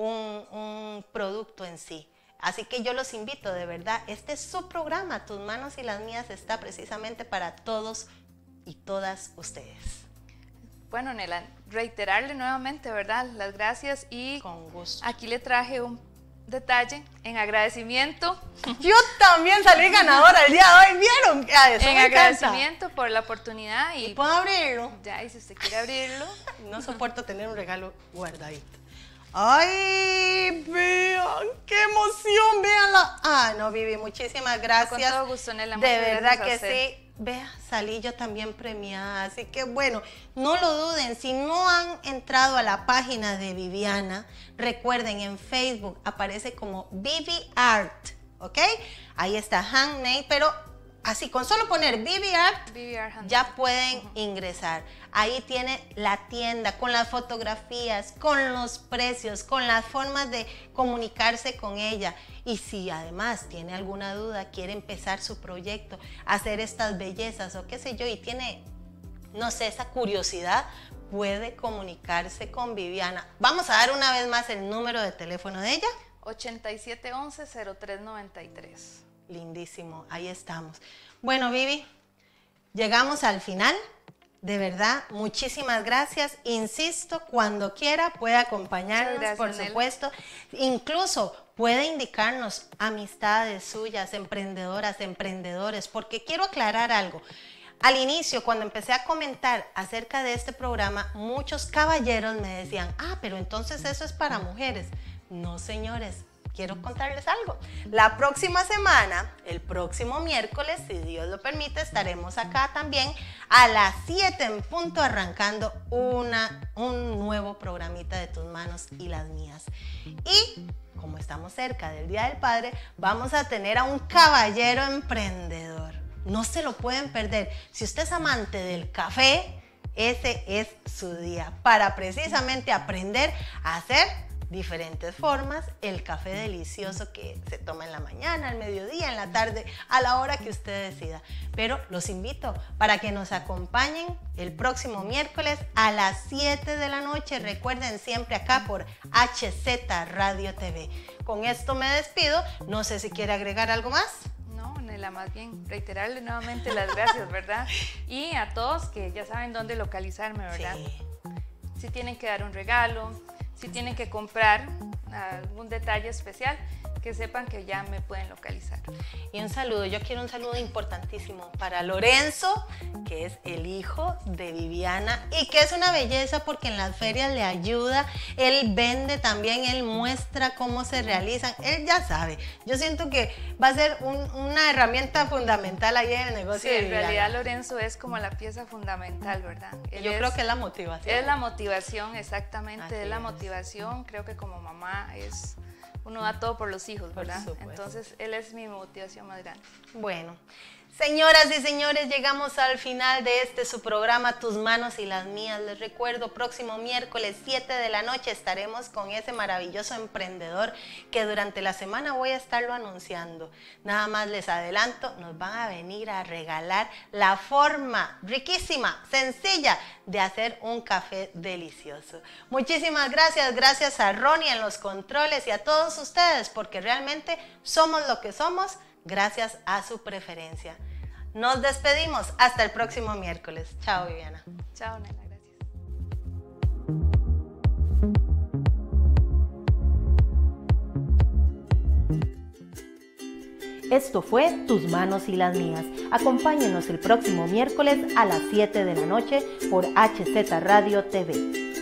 Speaker 2: un producto en sí. Así que yo los invito, de verdad, este es su programa, Tus Manos y las Mías está precisamente para todos y todas ustedes.
Speaker 3: Bueno, Nela, reiterarle nuevamente, ¿verdad? Las gracias y
Speaker 2: con gusto.
Speaker 3: Aquí le traje un detalle en agradecimiento.
Speaker 2: Yo también salí ganadora el día de hoy, ¿vieron?
Speaker 3: En agradecimiento por la oportunidad.
Speaker 2: ¿Y puedo abrirlo?
Speaker 3: Ya, y si usted quiere abrirlo.
Speaker 2: No soporto tener un regalo guardadito. ¡Ay, vean! ¡Qué emoción! ¡Véanla! Ah, no, Vivi, muchísimas gracias.
Speaker 3: Con todo gusto, Nela.
Speaker 2: De verdad que sí. Vea, salí yo también premiada, así que bueno, no lo duden, si no han entrado a la página de Viviana, recuerden, en Facebook aparece como Vivi Art, ¿ok? Ahí está Handmade, pero así, con solo poner Vivi Art, ya pueden ingresar. Ahí tiene la tienda con las fotografías, con los precios, con las formas de comunicarse con ella. Y si además tiene alguna duda, quiere empezar su proyecto, hacer estas bellezas o qué sé yo, y tiene, no sé, esa curiosidad, puede comunicarse con Viviana. Vamos a dar una vez más el número de teléfono de ella.
Speaker 3: 8711-0393.
Speaker 2: Lindísimo, ahí estamos. Bueno, Vivi, llegamos al final. De verdad, muchísimas gracias. Insisto, cuando quiera puede acompañarnos, gracias, por supuesto. Incluso puede indicarnos amistades suyas, emprendedoras, emprendedores, porque quiero aclarar algo. Al inicio, cuando empecé a comentar acerca de este programa, muchos caballeros me decían, pero entonces eso es para mujeres. No, señores. Quiero contarles algo. La próxima semana, el próximo miércoles, si Dios lo permite, estaremos acá también a las 7 en punto, arrancando un nuevo programita de Tus Manos y las Mías. Y como estamos cerca del Día del Padre, vamos a tener a un caballero emprendedor. No se lo pueden perder. Si usted es amante del café, ese es su día para precisamente aprender a hacer diferentes formas, el café delicioso que se toma en la mañana, al mediodía, en la tarde, a la hora que usted decida. Pero los invito para que nos acompañen el próximo miércoles a las 7 de la noche. Recuerden, siempre acá por HZ Radio TV. Con esto me despido. No sé si quiere agregar algo más.
Speaker 3: No, Nela, más bien reiterarle nuevamente las gracias, ¿verdad? Y a todos que ya saben dónde localizarme, ¿verdad?
Speaker 2: Sí.
Speaker 3: Si tienen que dar un regalo, si tienen que comprar algún detalle especial, que sepan que ya me pueden localizar.
Speaker 2: Y un saludo, yo quiero un saludo importantísimo para Lorenzo, que es el hijo de Viviana y que es una belleza porque en las ferias le ayuda, él vende también, él muestra cómo se realizan, él ya sabe. Yo siento que va a ser una herramienta fundamental ahí en el negocio de Viviana.
Speaker 3: En realidad Lorenzo es como la pieza fundamental, ¿verdad?
Speaker 2: Yo creo que es la motivación.
Speaker 3: Es la motivación, exactamente, es la motivación. Creo que como mamá uno da todo por los hijos, ¿verdad? Entonces, él es mi motivación más grande.
Speaker 2: Bueno, Señoras y señores, llegamos al final de su programa Tus manos y las mías. Les recuerdo, próximo miércoles 7 de la noche estaremos con ese maravilloso emprendedor que durante la semana voy a estarlo anunciando. Nada más les adelanto, nos van a venir a regalar la forma riquísima, sencilla de hacer un café delicioso. Muchísimas gracias, gracias a Ronnie en los controles y a todos ustedes, porque realmente somos lo que somos gracias a su preferencia. Nos despedimos hasta el próximo miércoles. Chao, Viviana.
Speaker 3: Chao, Nela, gracias.
Speaker 1: Esto fue Tus manos y las mías. Acompáñenos el próximo miércoles a las 7 de la noche por HZ Radio TV.